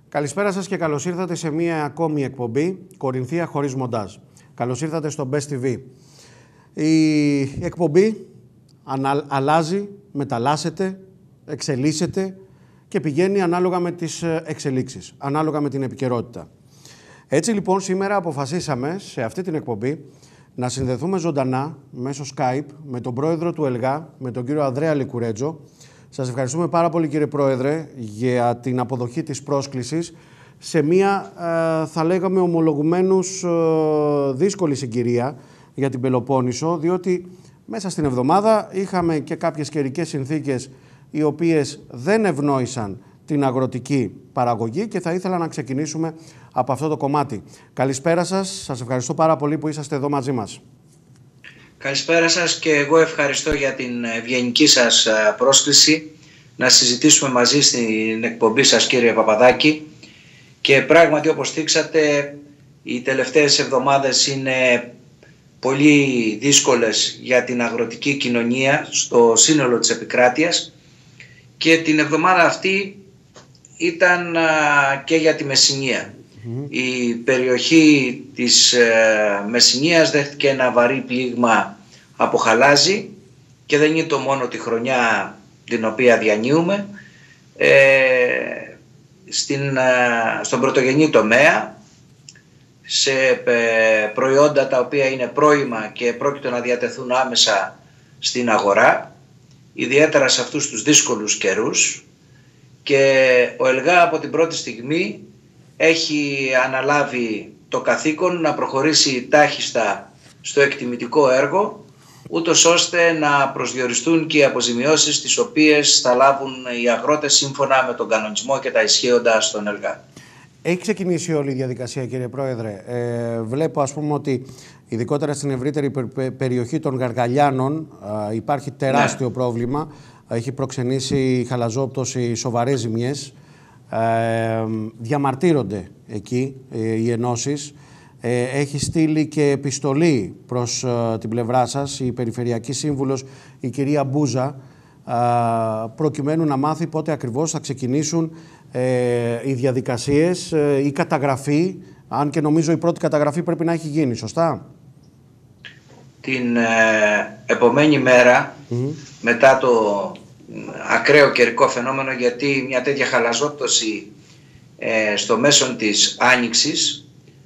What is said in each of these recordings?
Καλησπέρα σας και καλώς ήρθατε σε μία ακόμη εκπομπή Κορινθία χωρίς μοντάζ. Καλώς ήρθατε στο Best TV. Η εκπομπή αλλάζει, μεταλλάσσεται, εξελίσσεται και πηγαίνει ανάλογα με τις εξελίξεις, ανάλογα με την επικαιρότητα. Έτσι λοιπόν σήμερα αποφασίσαμε σε αυτή την εκπομπή να συνδεθούμε ζωντανά μέσω Skype με τον πρόεδρο του ΕΛΓΑ, με τον κύριο Ανδρέα Λικουρέτζο. Σας ευχαριστούμε πάρα πολύ κύριε Πρόεδρε για την αποδοχή της πρόσκλησης σε μια θα λέγαμε ομολογουμένως δύσκολη συγκυρία για την Πελοπόννησο, διότι μέσα στην εβδομάδα είχαμε και κάποιες καιρικές συνθήκες οι οποίες δεν ευνόησαν την αγροτική παραγωγή και θα ήθελα να ξεκινήσουμε από αυτό το κομμάτι. Καλησπέρα σας, σας ευχαριστώ πάρα πολύ που είσαστε εδώ μαζί μας. Καλησπέρα σας και εγώ ευχαριστώ για την ευγενική σας πρόσκληση να συζητήσουμε μαζί στην εκπομπή σας κύριε Παπαδάκη, και πράγματι όπως δείξατε οι τελευταίες εβδομάδες είναι πολύ δύσκολες για την αγροτική κοινωνία στο σύνολο της επικράτειας και την εβδομάδα αυτή ήταν και για τη Μεσσηνία. Η περιοχή της Μεσσηνίας δέχτηκε ένα βαρύ πλήγμα από χαλάζι και δεν είναι το μόνο τη χρονιά την οποία διανύουμε. Στον πρωτογενή τομέα, σε προϊόντα τα οποία είναι πρώιμα και πρόκειται να διατεθούν άμεσα στην αγορά, ιδιαίτερα σε αυτούς τους δύσκολους καιρούς, και ο ΕΛΓΑ από την πρώτη στιγμή έχει αναλάβει το καθήκον να προχωρήσει τάχιστα στο εκτιμητικό έργο, ούτως ώστε να προσδιοριστούν και οι αποζημιώσεις τις οποίες θα λάβουν οι αγρότες σύμφωνα με τον κανονισμό και τα ισχύοντα στον ΕΛΓΑ. Έχει ξεκινήσει όλη η διαδικασία κύριε Πρόεδρε. Βλέπω ας πούμε ότι ειδικότερα στην ευρύτερη περιοχή των Γαργαλιάνων υπάρχει τεράστιο πρόβλημα. Έχει προξενήσει χαλαζόπτωση σοβαρές ζημιές. Διαμαρτύρονται εκεί οι ενώσεις. Έχει στείλει και επιστολή προς την πλευρά σας η Περιφερειακή Σύμβουλος, η κυρία Μπούζα, προκειμένου να μάθει πότε ακριβώς θα ξεκινήσουν οι διαδικασίες, η καταγραφή, αν και νομίζω η πρώτη καταγραφή πρέπει να έχει γίνει, σωστά? Την επομένη μέρα, μετά το ακραίο καιρικό φαινόμενο, γιατί μια τέτοια χαλαζόπτωση στο μέσον της Άνοιξης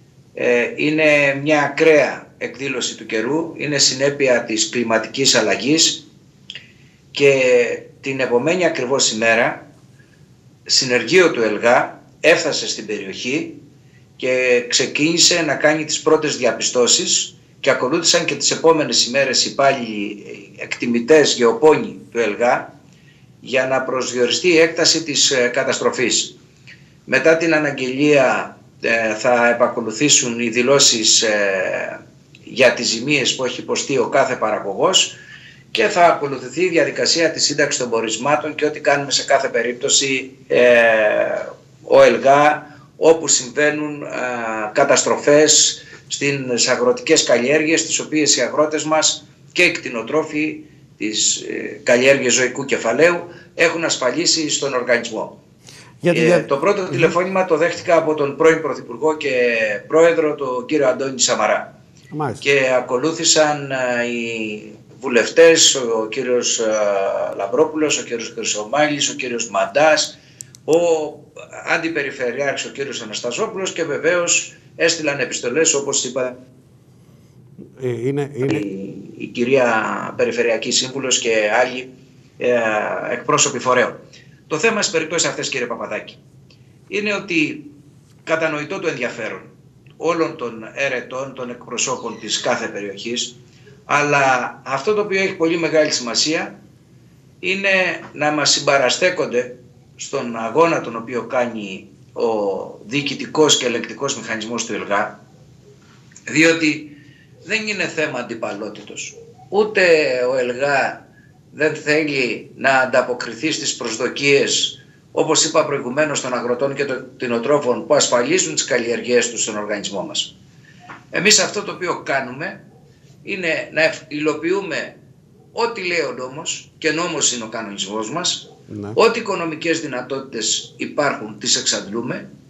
είναι μια ακραία εκδήλωση του καιρού, είναι συνέπεια της κλιματικής αλλαγής, και την επομένη ακριβώς ημέρα συνεργείο του ΕΛΓΑ έφτασε στην περιοχή και ξεκίνησε να κάνει τις πρώτες διαπιστώσεις, και ακολούθησαν και τις επόμενες ημέρες οι πάλι εκτιμητές γεωπόνοι του ΕΛΓΑ για να προσδιοριστεί η έκταση της καταστροφής. Μετά την αναγγελία θα επακολουθήσουν οι δηλώσεις για τις ζημίες που έχει υποστεί ο κάθε παραγωγός και θα ακολουθηθεί η διαδικασία της σύνταξης των πορισμάτων και ό,τι κάνουμε σε κάθε περίπτωση ο ΕΛΓΑ όπου συμβαίνουν καταστροφές στις αγροτικές καλλιέργειες, τις οποίες οι αγρότες μας και οι κτηνοτρόφοι της καλλιέργειας ζωικού κεφαλαίου έχουν ασφαλίσει στον οργανισμό. Το πρώτο τηλεφώνημα το δέχτηκα από τον πρώην Πρωθυπουργό και Πρόεδρο, τον κύριο Αντώνη Σαμαρά. Και ακολούθησαν οι βουλευτές, ο κύριος Λαμπρόπουλος, ο κύριος Χρυσομάλης, ο κύριος Μαντάς, ο Αντιπεριφερειάρχης ο κύριος Αναστασόπουλος, και βεβαίως έστειλαν επιστολές, όπως είπα, η κυρία Περιφερειακή Σύμβουλος και άλλοι εκπρόσωποι φορέων. Το θέμα στις περιπτώσεις αυτές, κύριε Παπαδάκη, είναι ότι κατανοητό το ενδιαφέρον όλων των αιρετών, των εκπροσώπων της κάθε περιοχής, αλλά αυτό το οποίο έχει πολύ μεγάλη σημασία είναι να μας συμπαραστέκονται στον αγώνα τον οποίο κάνει ο διοικητικός και ελεγκτικός μηχανισμός του ΕΛΓΑ, διότι δεν είναι θέμα αντιπαλότητος. Ούτε ο ΕΛΓΑ δεν θέλει να ανταποκριθεί στις προσδοκίες, όπως είπα προηγουμένως, των αγροτών και των κτηνοτρόφων που ασφαλίζουν τις καλλιεργίες τους στον οργανισμό μας. Εμείς αυτό το οποίο κάνουμε είναι να υλοποιούμε ό,τι λέει ο νόμος, και νόμος είναι ο κανονισμός μας, ό,τι οικονομικές δυνατότητες υπάρχουν τις εξαντλούμε,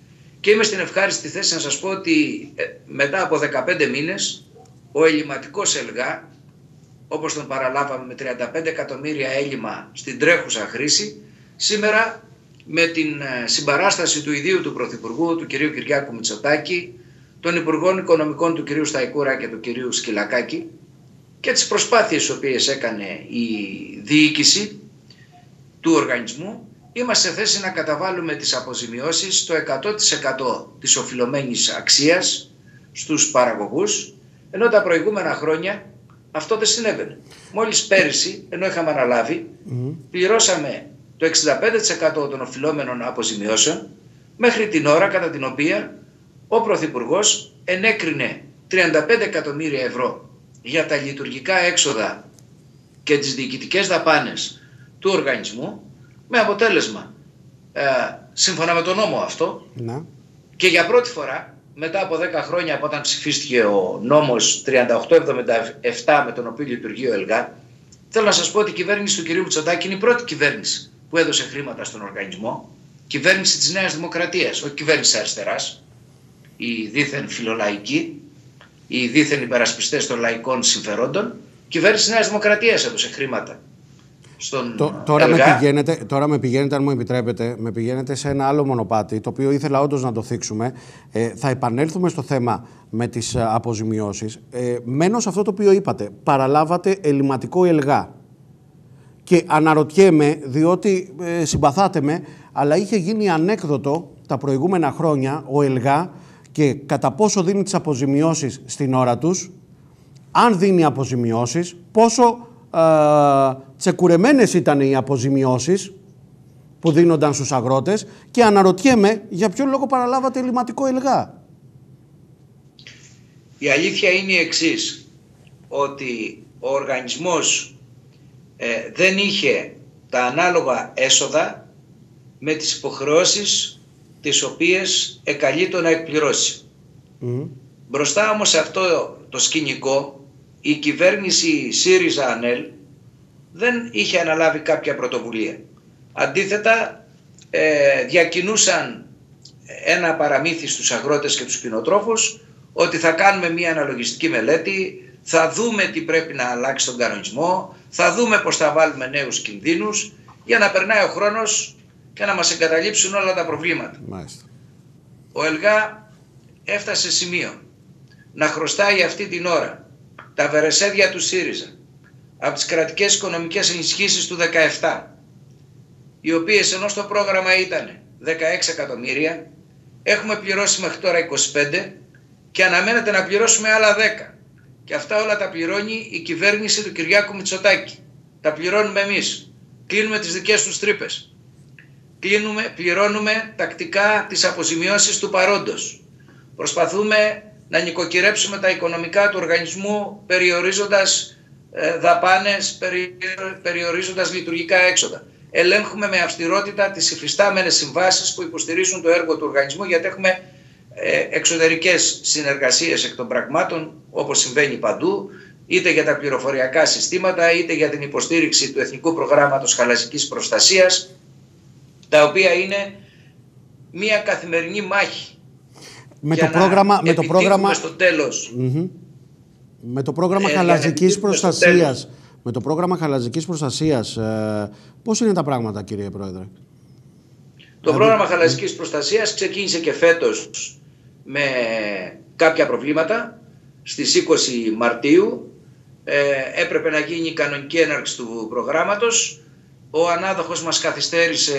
Και είμαι στην ευχάριστη θέση να σας πω ότι μετά από 15 μήνες ο ελλειμματικός ΕΛΓΑ, όπως τον παραλάβαμε με 35 εκατομμύρια έλλειμμα στην τρέχουσα χρήση, σήμερα με την συμπαράσταση του ιδίου του Πρωθυπουργού, του κυρίου Κυριάκου Μητσοτάκη, των Υπουργών Οικονομικών του κυρίου Σταϊκούρα και του κυρίου Σκυλακάκη και τις προσπάθειες τις οποίες έκανε η διοίκηση του οργανισμού, είμαστε σε θέση να καταβάλουμε τις αποζημιώσεις στο 100% της οφειλωμένης αξίας στους παραγωγούς, ενώ τα προηγούμενα χρόνια αυτό δεν συνέβαινε. Μόλις πέρυσι, ενώ είχαμε αναλάβει, πληρώσαμε το 65% των οφειλόμενων αποζημιώσεων μέχρι την ώρα κατά την οποία ο Πρωθυπουργός ενέκρινε 35 εκατομμύρια ευρώ για τα λειτουργικά έξοδα και τις διοικητικές δαπάνες του οργανισμού, με αποτέλεσμα, σύμφωνα με τον νόμο αυτό, και για πρώτη φορά μετά από 10 χρόνια από όταν ψηφίστηκε ο νόμος 3877 με τον οποίο λειτουργεί ο ΕΛΓΑ, θέλω να σας πω ότι η κυβέρνηση του κυρίου Μητσοτάκη είναι η πρώτη κυβέρνηση που έδωσε χρήματα στον οργανισμό, κυβέρνηση της Νέας Δημοκρατίας, όχι κυβέρνηση αριστεράς, οι δήθεν φιλολαϊκοί, οι δήθεν υπερασπιστές των λαϊκών συμφερόντων. Κυβέρνηση της Νέας Δημοκρατίας έδωσε χρήματα στον Τώρα με πηγαίνετε, αν μου επιτρέπετε, με πηγαίνετε σε ένα άλλο μονοπάτι, το οποίο ήθελα όντως να το θίξουμε. Θα επανέλθουμε στο θέμα με τις αποζημιώσεις. Μένω σε αυτό το οποίο είπατε. Παραλάβατε ελλειμματικό ΕΛΓΑ. Και αναρωτιέμαι, διότι συμπαθάτε με, αλλά είχε γίνει ανέκδοτο τα προηγούμενα χρόνια ο ΕΛΓΑ και κατά πόσο δίνει τις αποζημιώσεις στην ώρα τους, αν δίνει αποζημιώσεις, πόσο τσεκουρεμένες ήταν οι αποζημιώσεις που δίνονταν στους αγρότες, και αναρωτιέμαι για ποιο λόγο παραλάβατε ελλειμματικό ΕΛΓΑ. Η αλήθεια είναι η εξής, ότι ο οργανισμός δεν είχε τα ανάλογα έσοδα με τις υποχρεώσεις τις οποίες εκαλείτο να εκπληρώσει. Μπροστά όμως σε αυτό το σκηνικό, η κυβέρνηση ΣΥΡΙΖΑ-ΑΝΕΛ δεν είχε αναλάβει κάποια πρωτοβουλία. Αντίθετα, διακινούσαν ένα παραμύθι στους αγρότες και τους κτηνοτρόφους ότι θα κάνουμε μια αναλογιστική μελέτη, θα δούμε τι πρέπει να αλλάξει στον κανονισμό, θα δούμε πώς θα βάλουμε νέους κινδύνους για να περνάει ο χρόνος και να μας εγκαταλείψουν όλα τα προβλήματα. Μάλιστα. Ο ΕΛΓΑ έφτασε σημείο να χρωστάει αυτή την ώρα τα βερεσέδια του ΣΥΡΙΖΑ από τις κρατικές οικονομικές ενισχύσεις του 17, οι οποίες ενώ στο πρόγραμμα ήταν 16 εκατομμύρια, έχουμε πληρώσει μέχρι τώρα 25 και αναμένεται να πληρώσουμε άλλα 10. Και αυτά όλα τα πληρώνει η κυβέρνηση του Κυριάκου Μητσοτάκη. Τα πληρώνουμε εμείς. Κλείνουμε τις δικές τους τρύπες. Πληρώνουμε τακτικά τις αποζημιώσεις του παρόντος. Προσπαθούμε να νοικοκυρέψουμε τα οικονομικά του οργανισμού, περιορίζοντας δαπάνες, περιορίζοντας λειτουργικά έξοδα. Ελέγχουμε με αυστηρότητα τις υφιστάμενες συμβάσεις που υποστηρίζουν το έργο του οργανισμού, γιατί έχουμε εξωτερικές συνεργασίες εκ των πραγμάτων, όπως συμβαίνει παντού, είτε για τα πληροφοριακά συστήματα, είτε για την υποστήριξη του Εθνικού Προγράμματος Χαλαζικής Προστασίας, τα οποία είναι μια καθημερινή μάχη. Με το πρόγραμμα στο τέλος. Με το πρόγραμμα Χαλαζικής Προστασίας. Με το πρόγραμμα Χαλαζικής Προστασίας, πώς είναι τα πράγματα, κύριε Πρόεδρε? Το πρόγραμμα Χαλαζικής Προστασίας ξεκίνησε και φέτος με κάποια προβλήματα. Στις 20 Μαρτίου έπρεπε να γίνει η κανονική έναρξη του προγράμματος. Ο ανάδοχος μας καθυστέρησε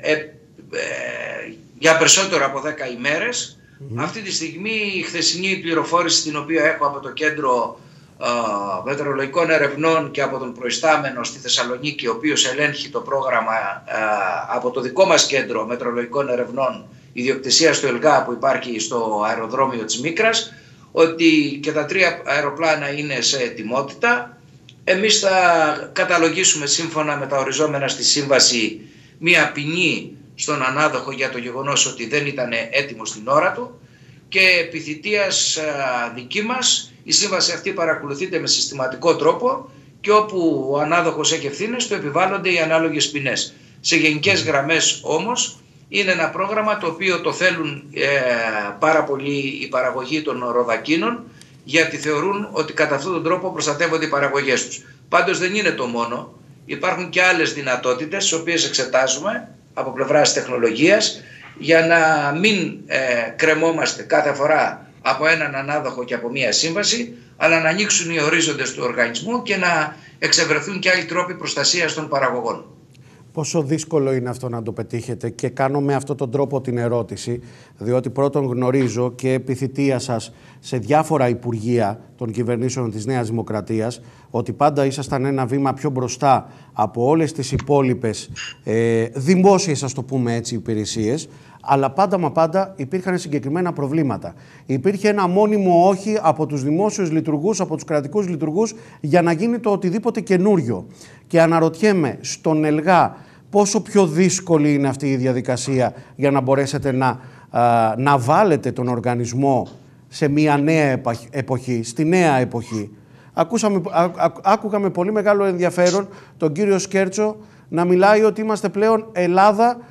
για περισσότερο από 10 ημέρες. Αυτή τη στιγμή η χθεσινή πληροφόρηση την οποία έχω από το Κέντρο Μετεωρολογικών Ερευνών και από τον προϊστάμενο στη Θεσσαλονίκη, ο οποίος ελέγχει το πρόγραμμα από το δικό μας Κέντρο Μετεωρολογικών Ερευνών ιδιοκτησίας του ΕΛΓΑ που υπάρχει στο αεροδρόμιο της Μίκρας, ότι και τα 3 αεροπλάνα είναι σε ετοιμότητα. Εμείς θα καταλογίσουμε σύμφωνα με τα οριζόμενα στη σύμβαση μία ποινή στον ανάδοχο για το γεγονός ότι δεν ήταν έτοιμο στην ώρα του, και επί θητείας δική μας η σύμβαση αυτή παρακολουθείται με συστηματικό τρόπο και όπου ο ανάδοχος έχει ευθύνες του επιβάλλονται οι ανάλογες ποινές. Σε γενικές γραμμές όμως είναι ένα πρόγραμμα το οποίο το θέλουν πάρα πολύ η παραγωγή των ροδακίνων, γιατί θεωρούν ότι κατά αυτόν τον τρόπο προστατεύονται οι παραγωγές τους. Πάντως δεν είναι το μόνο. Υπάρχουν και άλλες δυνατότητες, τις οποίες εξετάζουμε από πλευράς τεχνολογίας, για να μην κρεμόμαστε κάθε φορά από έναν ανάδοχο και από μία σύμβαση, αλλά να ανοίξουν οι ορίζοντες του οργανισμού και να εξευρεθούν και άλλοι τρόποι προστασίας των παραγωγών. Πόσο δύσκολο είναι αυτό να το πετύχετε? Και κάνω με αυτόν τον τρόπο την ερώτηση, διότι πρώτον γνωρίζω και επί θητεία σας σε διάφορα υπουργεία των κυβερνήσεων της Νέας Δημοκρατίας ότι πάντα ήσασταν ένα βήμα πιο μπροστά από όλες τις υπόλοιπες δημόσιες, ας το πούμε έτσι, υπηρεσίες, αλλά πάντα υπήρχαν συγκεκριμένα προβλήματα. Υπήρχε ένα μόνιμο όχι από τους δημόσιους λειτουργούς, από τους κρατικούς λειτουργούς, για να γίνει το οτιδήποτε καινούριο. Και αναρωτιέμαι, στον ΕΛΓΑ πόσο πιο δύσκολη είναι αυτή η διαδικασία για να μπορέσετε να βάλετε τον οργανισμό σε μια νέα εποχή, στη νέα εποχή. Άκουγα με πολύ μεγάλο ενδιαφέρον τον κύριο Σκέρτσο να μιλάει ότι είμαστε πλέον Ελλάδα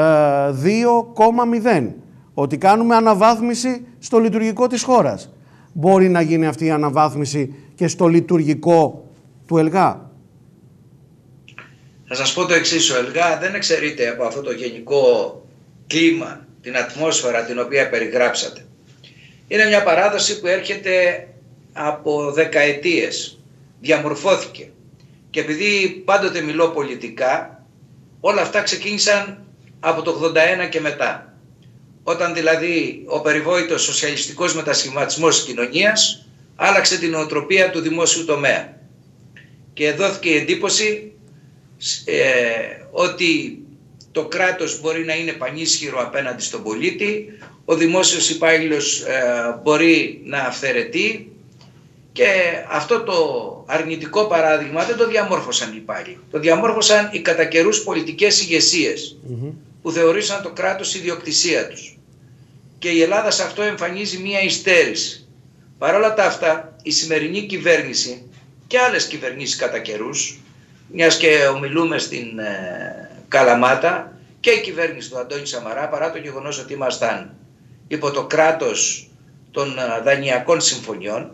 2,0, ότι κάνουμε αναβάθμιση στο λειτουργικό της χώρας. Μπορεί να γίνει αυτή η αναβάθμιση και στο λειτουργικό του ΕΛΓΑ? Θα σας πω το εξής: ο ΕΛΓΑ δεν εξαιρείται από αυτό το γενικό κλίμα, την ατμόσφαιρα την οποία περιγράψατε. Είναι μια παράδοση που έρχεται από δεκαετίες, διαμορφώθηκε. Και επειδή πάντοτε μιλώ πολιτικά, όλα αυτά ξεκίνησαν από το 81 και μετά. Όταν δηλαδή ο περιβόητος σοσιαλιστικός μετασχηματισμός της κοινωνίας άλλαξε την νοοτροπία του δημόσιου τομέα. Και δόθηκε η εντύπωση ότι το κράτος μπορεί να είναι πανίσχυρο απέναντι στον πολίτη, ο δημόσιος υπάλληλος μπορεί να αυθαιρετεί, και αυτό το αρνητικό παράδειγμα δεν το διαμόρφωσαν οι υπάλληλοι. Το διαμόρφωσαν οι κατά καιρούς πολιτικές ηγεσίες που θεωρήσαν το κράτος ιδιοκτησία τους. Και η Ελλάδα σε αυτό εμφανίζει μία υστέρηση. Παρ' όλα τα αυτά, η σημερινή κυβέρνηση και άλλες κυβερνήσεις κατά καιρούς, μιας και ομιλούμε στην Καλαμάτα, και η κυβέρνηση του Αντώνη Σαμαρά, παρά το γεγονός ότι ήμασταν υπό το κράτος των δανειακών συμφωνιών,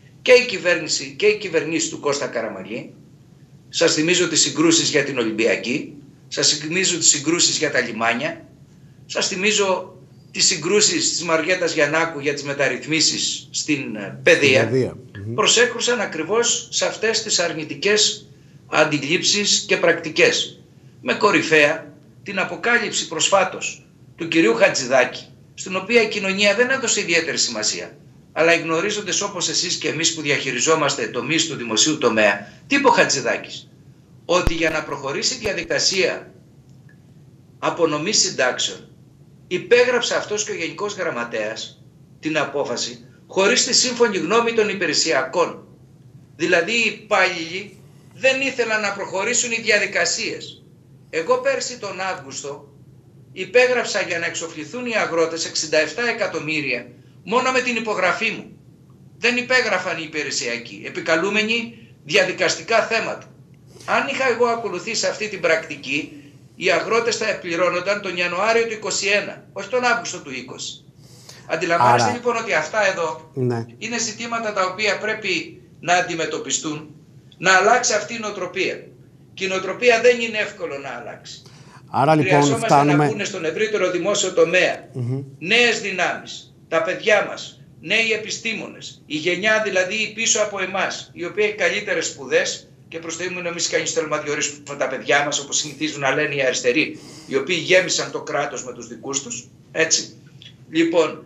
και η κυβέρνηση του Κώστα Καραμανλή, σας θυμίζω τις συγκρούσεις για την Ολυμπιακή, σας θυμίζω τις συγκρούσεις για τα λιμάνια, σας θυμίζω τις συγκρούσεις της Μαριέτας Γιαννάκου για τις μεταρρυθμίσεις στην παιδεία, προσέχουσαν ακριβώς σε αυτές τις αρνητικές αντιλήψεις και πρακτικές. Με κορυφαία την αποκάλυψη προσφάτως του κυρίου Χατζηδάκη, στην οποία η κοινωνία δεν έδωσε ιδιαίτερη σημασία. Αλλά οι γνωρίζοντες όπως εσείς και εμείς που διαχειριζόμαστε τομείς του δημοσίου τομέα, τι είπε ο Χατζηδάκης? Ότι για να προχωρήσει η διαδικασία απονομής συντάξεων, υπέγραψε αυτός και ο Γενικός Γραμματέας την απόφαση χωρίς τη σύμφωνη γνώμη των υπηρεσιακών. Δηλαδή οι υπάλληλοι δεν ήθελαν να προχωρήσουν οι διαδικασίες. Εγώ πέρσι τον Αύγουστο υπέγραψα για να εξοφληθούν οι αγρότες 67 εκατομμύρια μόνο με την υπογραφή μου. Δεν υπέγραφαν οι υπηρεσιακοί, επικαλούμενοι διαδικαστικά θέματα. Αν είχα εγώ ακολουθήσει αυτή την πρακτική, οι αγρότες θα επληρώνονταν τον Ιανουάριο του 2021, όχι τον Αύγουστο του 2020. Αντιλαμβάνεστε λοιπόν ότι αυτά εδώ είναι ζητήματα τα οποία πρέπει να αντιμετωπιστούν, να αλλάξει αυτή η νοοτροπία. Και η νοοτροπία δεν είναι εύκολο να αλλάξει. Άρα λοιπόν χρειαζόμαστε να μπουν στον ευρύτερο δημόσιο τομέα νέες δυνάμεις, τα παιδιά μας, νέοι επιστήμονες, η γενιά δηλαδή πίσω από εμάς, η οποία έχει καλύτερες σπουδές, και προς το ήμουν εμείς κανείς θέλουμε να διορίσουμε τα παιδιά μας, όπως συνηθίζουν να λένε οι αριστεροί, οι οποίοι γέμισαν το κράτος με τους δικούς τους. Έτσι. Λοιπόν,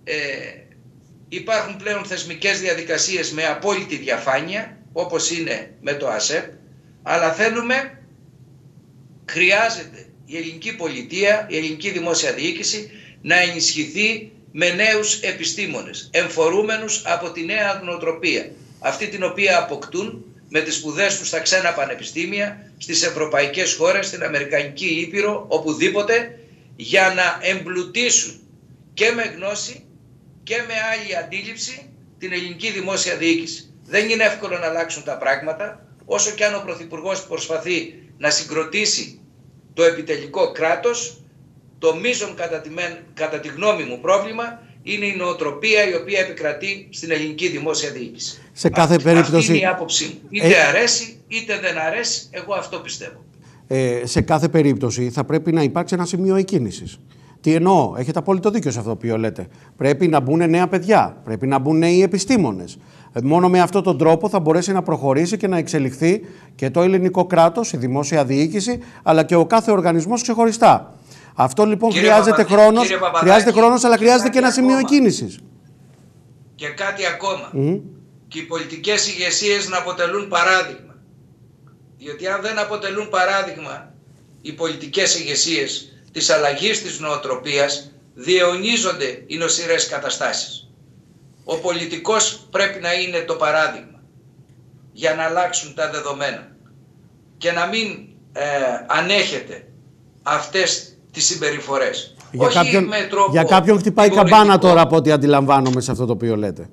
υπάρχουν πλέον θεσμικές διαδικασίες με απόλυτη διαφάνεια, όπως είναι με το ΑΣΕΠ, αλλά χρειάζεται η ελληνική πολιτεία, η ελληνική δημόσια διοίκηση να ενισχυθεί με νέους επιστήμονες, εμφορούμενους από τη νέα νοοτροπία, αυτή την οποία αποκτούν με τις σπουδές τους στα ξένα πανεπιστήμια, στις ευρωπαϊκές χώρες, στην Αμερικανική Ήπειρο, οπουδήποτε, για να εμπλουτίσουν και με γνώση και με άλλη αντίληψη την ελληνική δημόσια διοίκηση. Δεν είναι εύκολο να αλλάξουν τα πράγματα, όσο και αν ο Πρωθυπουργός προσπαθεί να συγκροτήσει το επιτελικό κράτος, Το μείζον κατά τη γνώμη μου πρόβλημα είναι η νοοτροπία η οποία επικρατεί στην ελληνική δημόσια διοίκηση. Σε κάθε περίπτωση, αυτή είναι η άποψή μου. Είτε αρέσει είτε δεν αρέσει, εγώ αυτό πιστεύω. Σε κάθε περίπτωση θα πρέπει να υπάρξει ένα σημείο εκκίνησης. Τι εννοώ, έχετε απόλυτο δίκιο σε αυτό το οποίο λέτε. Πρέπει να μπουν νέα παιδιά, πρέπει να μπουν νέοι επιστήμονες. Μόνο με αυτόν τον τρόπο θα μπορέσει να προχωρήσει και να εξελιχθεί και το ελληνικό κράτος, η δημόσια διοίκηση, αλλά και ο κάθε οργανισμός ξεχωριστά. Αυτό λοιπόν χρειάζεται χρόνος, αλλά χρειάζεται και ένα σημείο εκκίνησης. Και κάτι ακόμα. Και οι πολιτικές ηγεσίες να αποτελούν παράδειγμα. Διότι αν δεν αποτελούν παράδειγμα οι πολιτικές ηγεσίες της αλλαγής της νοοτροπίας, διαιωνίζονται οι νοσηρές καταστάσεις. Ο πολιτικός πρέπει να είναι το παράδειγμα για να αλλάξουν τα δεδομένα και να μην ανέχεται αυτές τις συμπεριφορές. Για κάποιον χτυπάει καμπάνα τώρα από ό,τι αντιλαμβάνομαι σε αυτό το οποίο λέτε.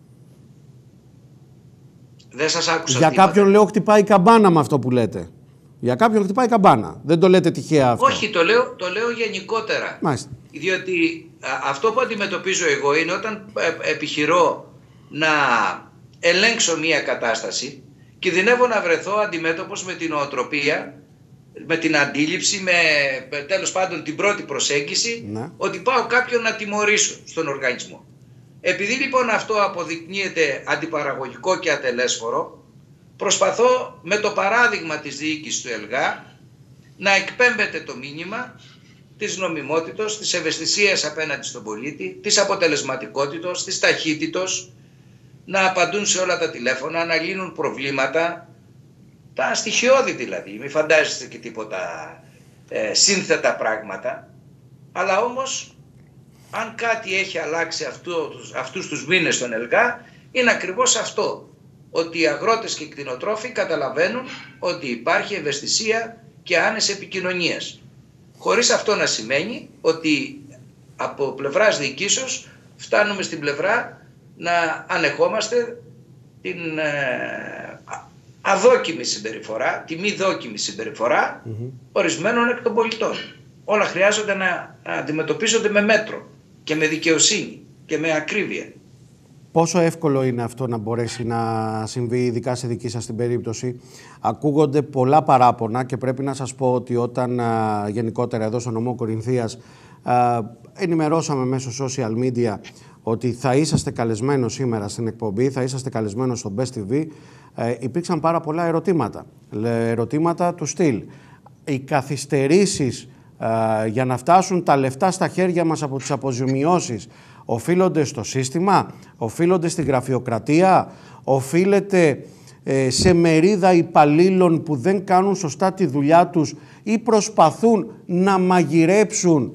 Δεν σας άκουσα. Για κάποιον λέω χτυπάει καμπάνα με αυτό που λέτε. Για κάποιον χτυπάει καμπάνα. Δεν το λέτε τυχαία αυτό. Όχι, το λέω γενικότερα. Μάλιστα. Διότι αυτό που αντιμετωπίζω εγώ είναι όταν επιχειρώ να ελέγξω μια κατάσταση, κινδυνεύω να βρεθώ αντιμέτωπος με την νοοτροπία, με την αντίληψη, με τέλος πάντων την πρώτη προσέγγιση, ότι πάω κάποιον να τιμωρήσω στον οργανισμό. Επειδή λοιπόν αυτό αποδεικνύεται αντιπαραγωγικό και ατελέσφορο, προσπαθώ με το παράδειγμα της διοίκησης του ΕΛΓΑ να εκπέμπεται το μήνυμα της νομιμότητος, της ευαισθησίας απέναντι στον πολίτη, της αποτελεσματικότητος, της ταχύτητος, να απαντούν σε όλα τα τηλέφωνα, να λύνουν προβλήματα, τα στοιχειώδη δηλαδή, μην φαντάζεστε και τίποτα σύνθετα πράγματα, αλλά όμως αν κάτι έχει αλλάξει αυτούς τους μήνες στον ΕΛΓΑ είναι ακριβώς αυτό, ότι οι αγρότες και οι κτηνοτρόφοι καταλαβαίνουν ότι υπάρχει ευαισθησία και άνεση επικοινωνίας. Χωρίς αυτό να σημαίνει ότι από πλευράς διοικήσεως φτάνουμε στην πλευρά να ανεχόμαστε την αδόκιμη συμπεριφορά, τη μη δόκιμη συμπεριφορά ορισμένων εκ των πολιτών. Όλα χρειάζονται να αντιμετωπίζονται με μέτρο και με δικαιοσύνη και με ακρίβεια. Πόσο εύκολο είναι αυτό να μπορέσει να συμβεί, ειδικά σε δική σας την περίπτωση? Ακούγονται πολλά παράπονα και πρέπει να σας πω ότι όταν γενικότερα εδώ στο νομό Κορινθίας ενημερώσαμε μέσω social media ότι θα είσαστε καλεσμένος σήμερα στην εκπομπή, θα είσαστε καλεσμένος στο Best TV, υπήρξαν πάρα πολλά ερωτήματα. Ερωτήματα του στυλ. Οι καθυστερήσεις για να φτάσουν τα λεφτά στα χέρια μας από τις αποζημιώσεις οφείλονται στο σύστημα, οφείλονται στη γραφειοκρατία, οφείλεται σε μερίδα υπαλλήλων που δεν κάνουν σωστά τη δουλειά τους ή προσπαθούν να μαγειρέψουν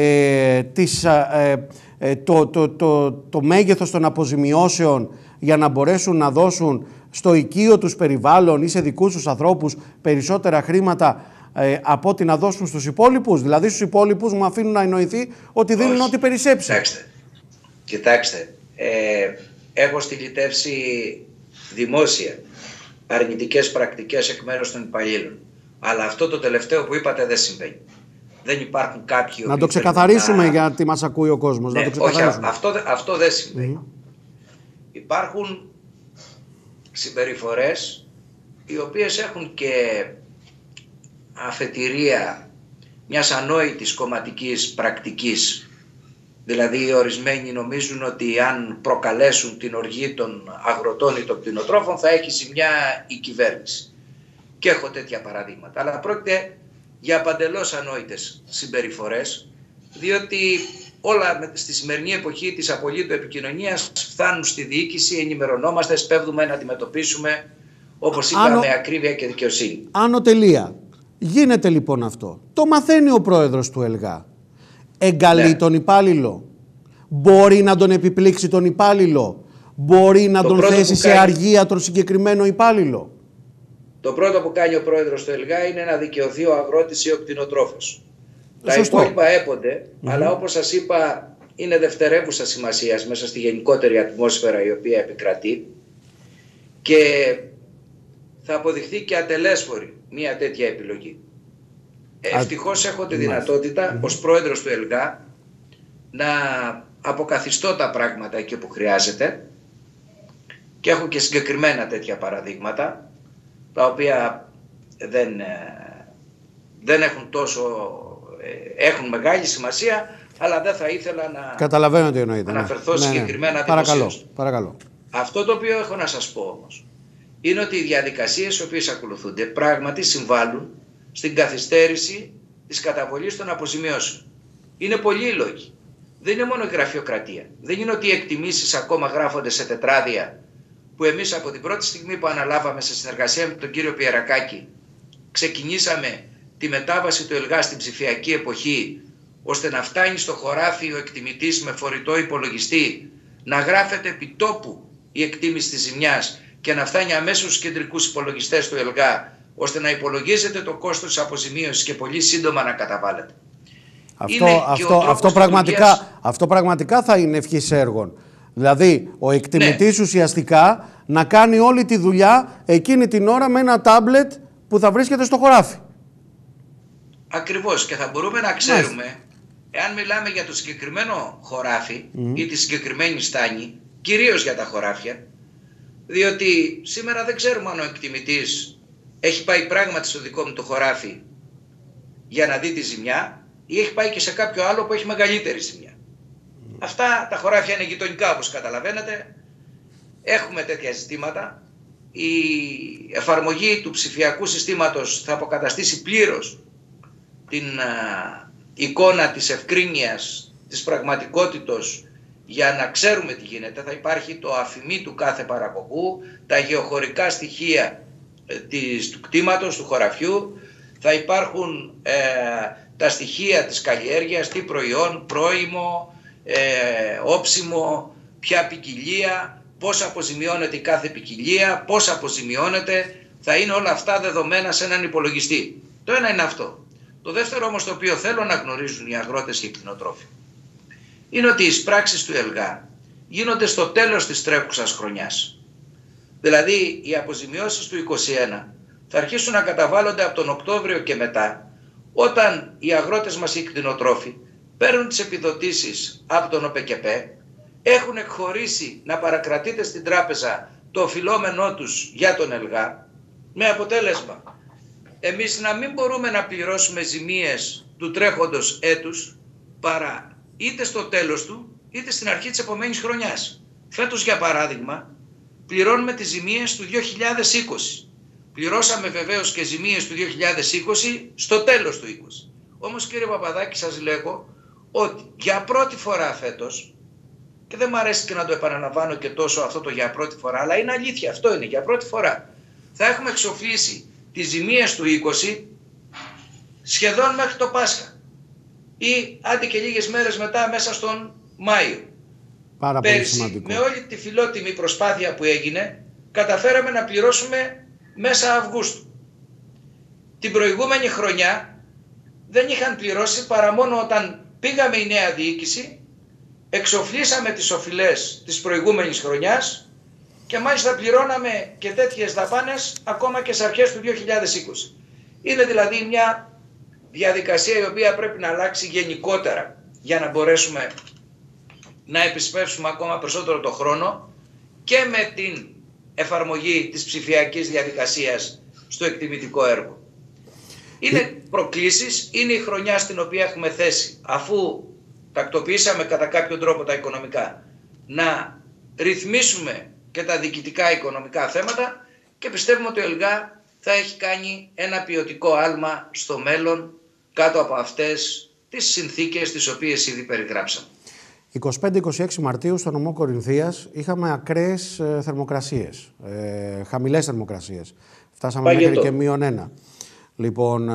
το μέγεθος των αποζημιώσεων για να μπορέσουν να δώσουν στο οικείο τους περιβάλλον ή σε δικούς τους ανθρώπους περισσότερα χρήματα από ότι να δώσουν στους υπόλοιπους. Δηλαδή στους υπόλοιπους μου αφήνουν να εννοηθεί ότι δίνουν ό,τι περισσέψει. Κοιτάξτε, έχω στυλιτεύσει δημόσια αρνητικές πρακτικές εκ μέρους των υπαλλήλων. Αλλά αυτό το τελευταίο που είπατε δεν συμβαίνει. Δεν υπάρχουν κάποιοι... Να το ξεκαθαρίσουμε γιατί μας ακούει ο κόσμος. Ναι, να το ξεκαθαρίσουμε. Όχι, αυτό δεν συμβαίνει. Υπάρχουν συμπεριφορές οι οποίες έχουν και αφετηρία μιας ανόητης κομματικής πρακτικής. Δηλαδή οι ορισμένοι νομίζουν ότι αν προκαλέσουν την οργή των αγροτών ή των κτηνοτρόφων θα έχει ζημιά η κυβέρνηση. Και έχω τέτοια παραδείγματα. Αλλά πρόκειται για παντελώς ανόητες συμπεριφορές, διότι όλα στη σημερινή εποχή της απολύτου επικοινωνίας φτάνουν στη διοίκηση, ενημερωνόμαστε, σπέβδουμε να αντιμετωπίσουμε, όπως είπαμε, με ακρίβεια και δικαιοσύνη. Άνω τελεία. Γίνεται λοιπόν αυτό. Το μαθαίνει ο πρόεδρος του ΕΛΓΑ. Εγκαλεί τον υπάλληλο. Μπορεί να τον επιπλήξει τον υπάλληλο. Μπορεί να τον θέσει σε αργία τον συγκεκριμένο υπάλληλο. Το πρώτο που κάνει ο πρόεδρος του ΕΛΓΑ είναι να δικαιωθεί ο αγρότης ή ο κτηνοτρόφος. Τα υπόλοιπα έπονται, αλλά όπως σας είπα είναι δευτερεύουσα σημασίας μέσα στη γενικότερη ατμόσφαιρα η οποία επικρατεί και θα αποδειχθεί και ατελέσφορη μια τέτοια επιλογή. Ευτυχώς έχω τη δυνατότητα ως πρόεδρος του ΕΛΓΑ να αποκαθιστώ τα πράγματα εκεί που χρειάζεται και έχω και συγκεκριμένα τέτοια παραδείγματα, τα οποία δεν έχουν έχουν μεγάλη σημασία, αλλά δεν θα ήθελα να αναφερθώ συγκεκριμένα δημοσίως. Παρακαλώ. Αυτό το οποίο έχω να σας πω όμως είναι ότι οι διαδικασίες οι οποίες ακολουθούνται πράγματι συμβάλλουν στην καθυστέρηση της καταβολής των αποζημιώσεων. Είναι πολλοί οι λόγοι. Δεν είναι μόνο η γραφειοκρατία. Δεν είναι ότι οι εκτιμήσεις ακόμα γράφονται σε τετράδια, που εμείς από την πρώτη στιγμή που αναλάβαμε σε συνεργασία με τον κύριο Πιερακάκη ξεκινήσαμε τη μετάβαση του ΕΛΓΑ στην ψηφιακή εποχή, ώστε να φτάνει στο χωράφι ο εκτιμητής με φορητό υπολογιστή, να γράφεται επί τόπου η εκτίμηση της ζημιάς και να φτάνει αμέσως στους κεντρικούς υπολογιστές του ΕΛΓΑ, ώστε να υπολογίζεται το κόστος της αποζημίωσης και πολύ σύντομα να καταβάλλεται. Αυτό πραγματικά θα είναι ευχής έργων. Δηλαδή, ο εκτιμητής ουσιαστικά να κάνει όλη τη δουλειά εκείνη την ώρα με ένα τάμπλετ που θα βρίσκεται στο χωράφι. Ακριβώς, και θα μπορούμε να ξέρουμε, εάν μιλάμε για το συγκεκριμένο χωράφι ή τη συγκεκριμένη στάνη, κυρίως για τα χωράφια, διότι σήμερα δεν ξέρουμε αν ο εκτιμητής έχει πάει πράγματι στο δικό μου το χωράφι για να δει τη ζημιά ή έχει πάει και σε κάποιο άλλο που έχει μεγαλύτερη ζημιά. Αυτά τα χωράφια είναι γειτονικά, όπως καταλαβαίνετε. Έχουμε τέτοια ζητήματα. Η εφαρμογή του ψηφιακού συστήματος θα αποκαταστήσει πλήρως την εικόνα της ευκρίνειας, της πραγματικότητος, για να ξέρουμε τι γίνεται. Θα υπάρχει το αφημί του κάθε παραγωγού, τα γεωχωρικά στοιχεία του κτήματος, του χωραφιού, θα υπάρχουν τα στοιχεία της καλλιέργειας, τι προϊόν, πρώιμο, όψιμο, ποια ποικιλία, πώς αποζημιώνεται η κάθε ποικιλία, πώς αποζημιώνεται, θα είναι όλα αυτά δεδομένα σε έναν υπολογιστή. Το ένα είναι αυτό. Το δεύτερο όμως, το οποίο θέλω να γνωρίζουν οι αγρότες και οι κτηνοτρόφοι, είναι ότι οι εισπράξεις του ΕΛΓΑ γίνονται στο τέλος της τρέχουσας χρονιάς. Δηλαδή οι αποζημιώσεις του 2021 θα αρχίσουν να καταβάλλονται από τον Οκτώβριο και μετά, όταν οι αγρότες μας, οι κτηνοτρόφοι, παίρνουν τις επιδοτήσεις από τον ΟΠΕΚΕΠΕ, έχουν εκχωρήσει να παρακρατείται στην τράπεζα το οφειλόμενό τους για τον ΕΛΓΑ, με αποτέλεσμα εμείς να μην μπορούμε να πληρώσουμε ζημίες του τρέχοντος έτους παρά είτε στο τέλος του είτε στην αρχή της επομένης χρονιάς. Φέτος, για παράδειγμα, πληρώνουμε τις ζημίες του 2020. Πληρώσαμε βεβαίως και ζημίες του 2020 στο τέλος του 2020. Όμως, κύριε Παπαδάκη, σας λέγω ότι για πρώτη φορά φέτος, και δεν μου αρέσει και να το επαναλαμβάνω και τόσο αυτό το για πρώτη φορά, αλλά είναι αλήθεια, αυτό είναι, για πρώτη φορά θα έχουμε εξοφλήσει τις ζημίες του 20 σχεδόν μέχρι το Πάσχα ή άντε και λίγες μέρες μετά, μέσα στον Μάιο. Πάρα πολύ σημαντικό. Με όλη τη φιλότιμη προσπάθεια που έγινε, καταφέραμε να πληρώσουμε μέσα Αυγούστου. Την προηγούμενη χρονιά δεν είχαν πληρώσει παρά μόνο όταν πήγαμε η νέα διοίκηση, εξοφλήσαμε τις οφειλές της προηγούμενης χρονιάς και μάλιστα πληρώναμε και τέτοιες δαπάνες ακόμα και σε αρχές του 2020. Είναι δηλαδή μια διαδικασία η οποία πρέπει να αλλάξει γενικότερα για να μπορέσουμε να επισπεύσουμε ακόμα περισσότερο το χρόνο και με την εφαρμογή της ψηφιακής διαδικασίας στο εκτιμητικό έργο. Είναι προκλήσεις, είναι η χρονιά στην οποία έχουμε θέσει, αφού τακτοποιήσαμε κατά κάποιο τρόπο τα οικονομικά, να ρυθμίσουμε και τα διοικητικά οικονομικά θέματα και πιστεύουμε ότι ο ΕΛΓΑ θα έχει κάνει ένα ποιοτικό άλμα στο μέλλον κάτω από αυτές τις συνθήκες τις οποίες ήδη περιγράψαμε. 25-26 Μαρτίου στο νομό Κορινθίας είχαμε ακραίες θερμοκρασίες, χαμηλές θερμοκρασίες. Φτάσαμε μέχρι και -1. Λοιπόν,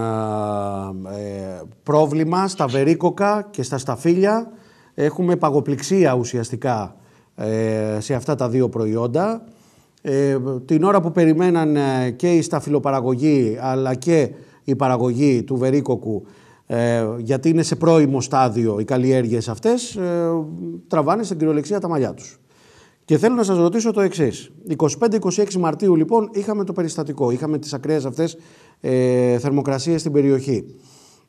πρόβλημα στα βερίκοκα και στα σταφύλια. Έχουμε παγοπληξία ουσιαστικά σε αυτά τα δύο προϊόντα. Την ώρα που περιμέναν και η σταφυλοπαραγωγή αλλά και η παραγωγή του βερίκοκου, γιατί είναι σε πρώιμο στάδιο οι καλλιέργειες αυτές, τραβάνε στην κυριολεξία τα μαλλιά τους. Και θέλω να σας ρωτήσω το εξής. 25-26 Μαρτίου λοιπόν είχαμε το περιστατικό, είχαμε τις ακραίες αυτές θερμοκρασίες στην περιοχή.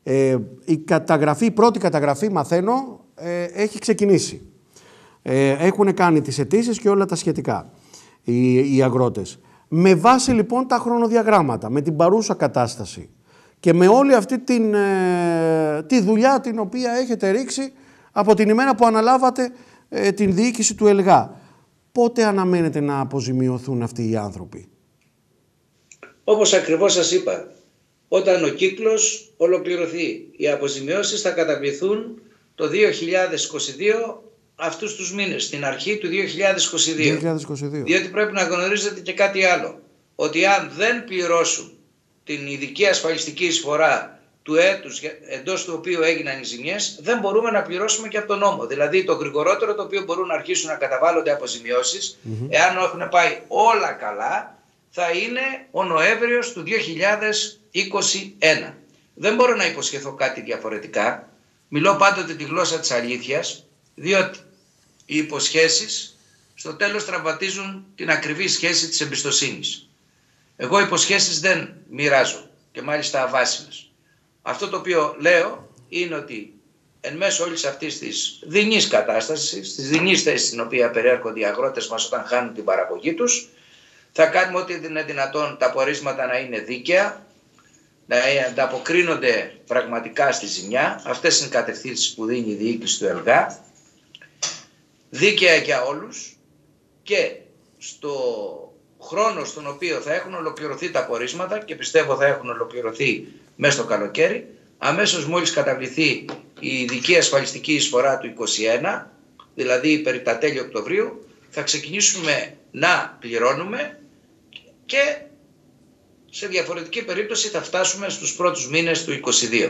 Η πρώτη καταγραφή, μαθαίνω, έχει ξεκινήσει. Έχουν κάνει τις αιτήσεις και όλα τα σχετικά οι αγρότες. Με βάση λοιπόν τα χρονοδιαγράμματα, με την παρούσα κατάσταση και με όλη αυτή τη δουλειά την οποία έχετε ρίξει από την ημέρα που αναλάβατε την διοίκηση του ΕΛΓΑ, πότε αναμένετε να αποζημιωθούν αυτοί οι άνθρωποι? Όπως ακριβώς σας είπα, όταν ο κύκλος ολοκληρωθεί. Οι αποζημιώσεις θα καταβληθούν το 2022, αυτούς τους μήνες, στην αρχή του 2022. Διότι πρέπει να γνωρίζετε και κάτι άλλο, ότι αν δεν πληρώσουν την ειδική ασφαλιστική εισφορά του έτους εντός του οποίου έγιναν οι ζημιές, δεν μπορούμε να πληρώσουμε και από τον νόμο. Δηλαδή το γρηγορότερο το οποίο μπορούν να αρχίσουν να καταβάλλονται αποζημιώσεις, εάν έχουν πάει όλα καλά, θα είναι ο Νοέμβριος του 2021. Δεν μπορώ να υποσχεθώ κάτι διαφορετικά. Μιλώ πάντοτε τη γλώσσα της αλήθειας, διότι οι υποσχέσεις στο τέλος τραυματίζουν την ακριβή σχέση της εμπιστοσύνης. Εγώ υποσχέσεις δεν μοιράζω και μάλιστα αβάσιμες. Αυτό το οποίο λέω είναι ότι εν μέσω όλης αυτής της δεινής κατάστασης, της δεινής θέσης στην οποία περιέρχονται οι αγρότες μας όταν χάνουν την παραγωγή τους, θα κάνουμε ό,τι είναι δυνατόν τα πορίσματα να είναι δίκαια, να ανταποκρίνονται πραγματικά στη ζημιά. Αυτές είναι οι κατευθύνσεις που δίνει η διοίκηση του ΕΛΓΑ, δίκαια για όλους, και στο χρόνο στον οποίο θα έχουν ολοκληρωθεί τα πορίσματα, και πιστεύω θα έχουν ολοκληρωθεί μέσα στο καλοκαίρι, αμέσως μόλις καταβληθεί η ειδική ασφαλιστική εισφορά του 2021, δηλαδή περί τα τέλη Οκτωβρίου, θα ξεκινήσουμε να πληρώνουμε και σε διαφορετική περίπτωση θα φτάσουμε στους πρώτους μήνες του 2022.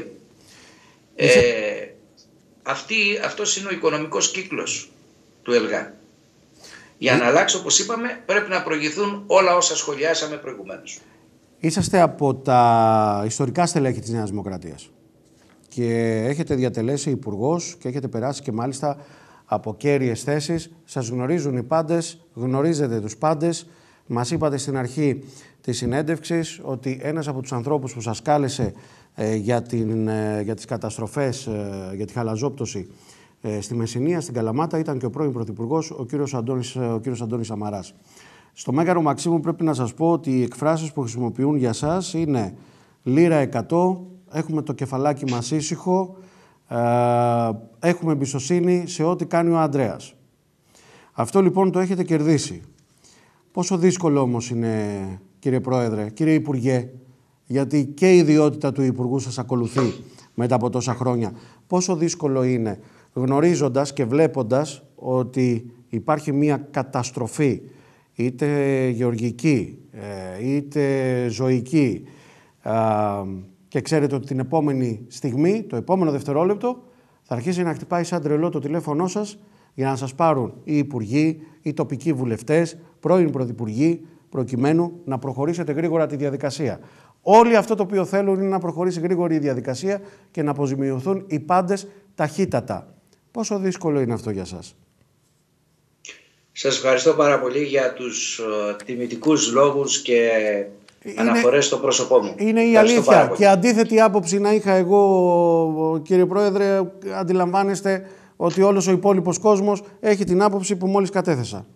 Αυτός είναι ο οικονομικός κύκλος του ΕΛΓΑ. Για να αλλάξει, όπως είπαμε, πρέπει να προηγηθούν όλα όσα σχολιάσαμε προηγουμένως. Είσαστε από τα ιστορικά στελέχη της Νέας Δημοκρατίας και έχετε διατελέσει υπουργός και έχετε περάσει και μάλιστα από κέρυες θέσεις. Σας γνωρίζουν οι πάντες, γνωρίζετε τους πάντες. Μας είπατε στην αρχή της συνέντευξης ότι ένας από τους ανθρώπους που σας κάλεσε για τις καταστροφές, για τη χαλαζόπτωση στη Μεσσηνία, στην Καλαμάτα, ήταν και ο πρώην Πρωθυπουργός, ο κύριος Αντώνης Σαμαράς. Στο Μέγαρο Μαξίμου πρέπει να σας πω ότι οι εκφράσεις που χρησιμοποιούν για σας είναι λίρα 100, έχουμε το κεφαλάκι μας ήσυχο, έχουμε εμπιστοσύνη σε ό,τι κάνει ο Ανδρέας. Αυτό λοιπόν το έχετε κερδίσει. Πόσο δύσκολο όμως είναι, κύριε Πρόεδρε, κύριε Υπουργέ, γιατί και η ιδιότητα του Υπουργού σας ακολουθεί μετά από τόσα χρόνια, πόσο δύσκολο είναι, γνωρίζοντας και βλέποντας ότι υπάρχει μια καταστροφή, είτε γεωργική, είτε ζωική, και ξέρετε ότι την επόμενη στιγμή, το επόμενο δευτερόλεπτο, θα αρχίσει να χτυπάει σαν τρελό το τηλέφωνό σας για να σας πάρουν οι υπουργοί, οι τοπικοί βουλευτές, πρώην πρωθυπουργοί, προκειμένου να προχωρήσετε γρήγορα τη διαδικασία. Όλοι αυτό το οποίο θέλουν είναι να προχωρήσει γρήγορη η διαδικασία και να αποζημιωθούν οι πάντες ταχύτατα. Πόσο δύσκολο είναι αυτό για σας? Σας ευχαριστώ πάρα πολύ για τους τιμητικούς λόγους και αναφορές στο πρόσωπό μου. Είναι η αλήθεια. Και αντίθετη άποψη να είχα εγώ, κύριε Πρόεδρε, αντιλαμβάνεστε ότι όλος ο υπόλοιπος κόσμος έχει την άποψη που μόλις κατέθεσα.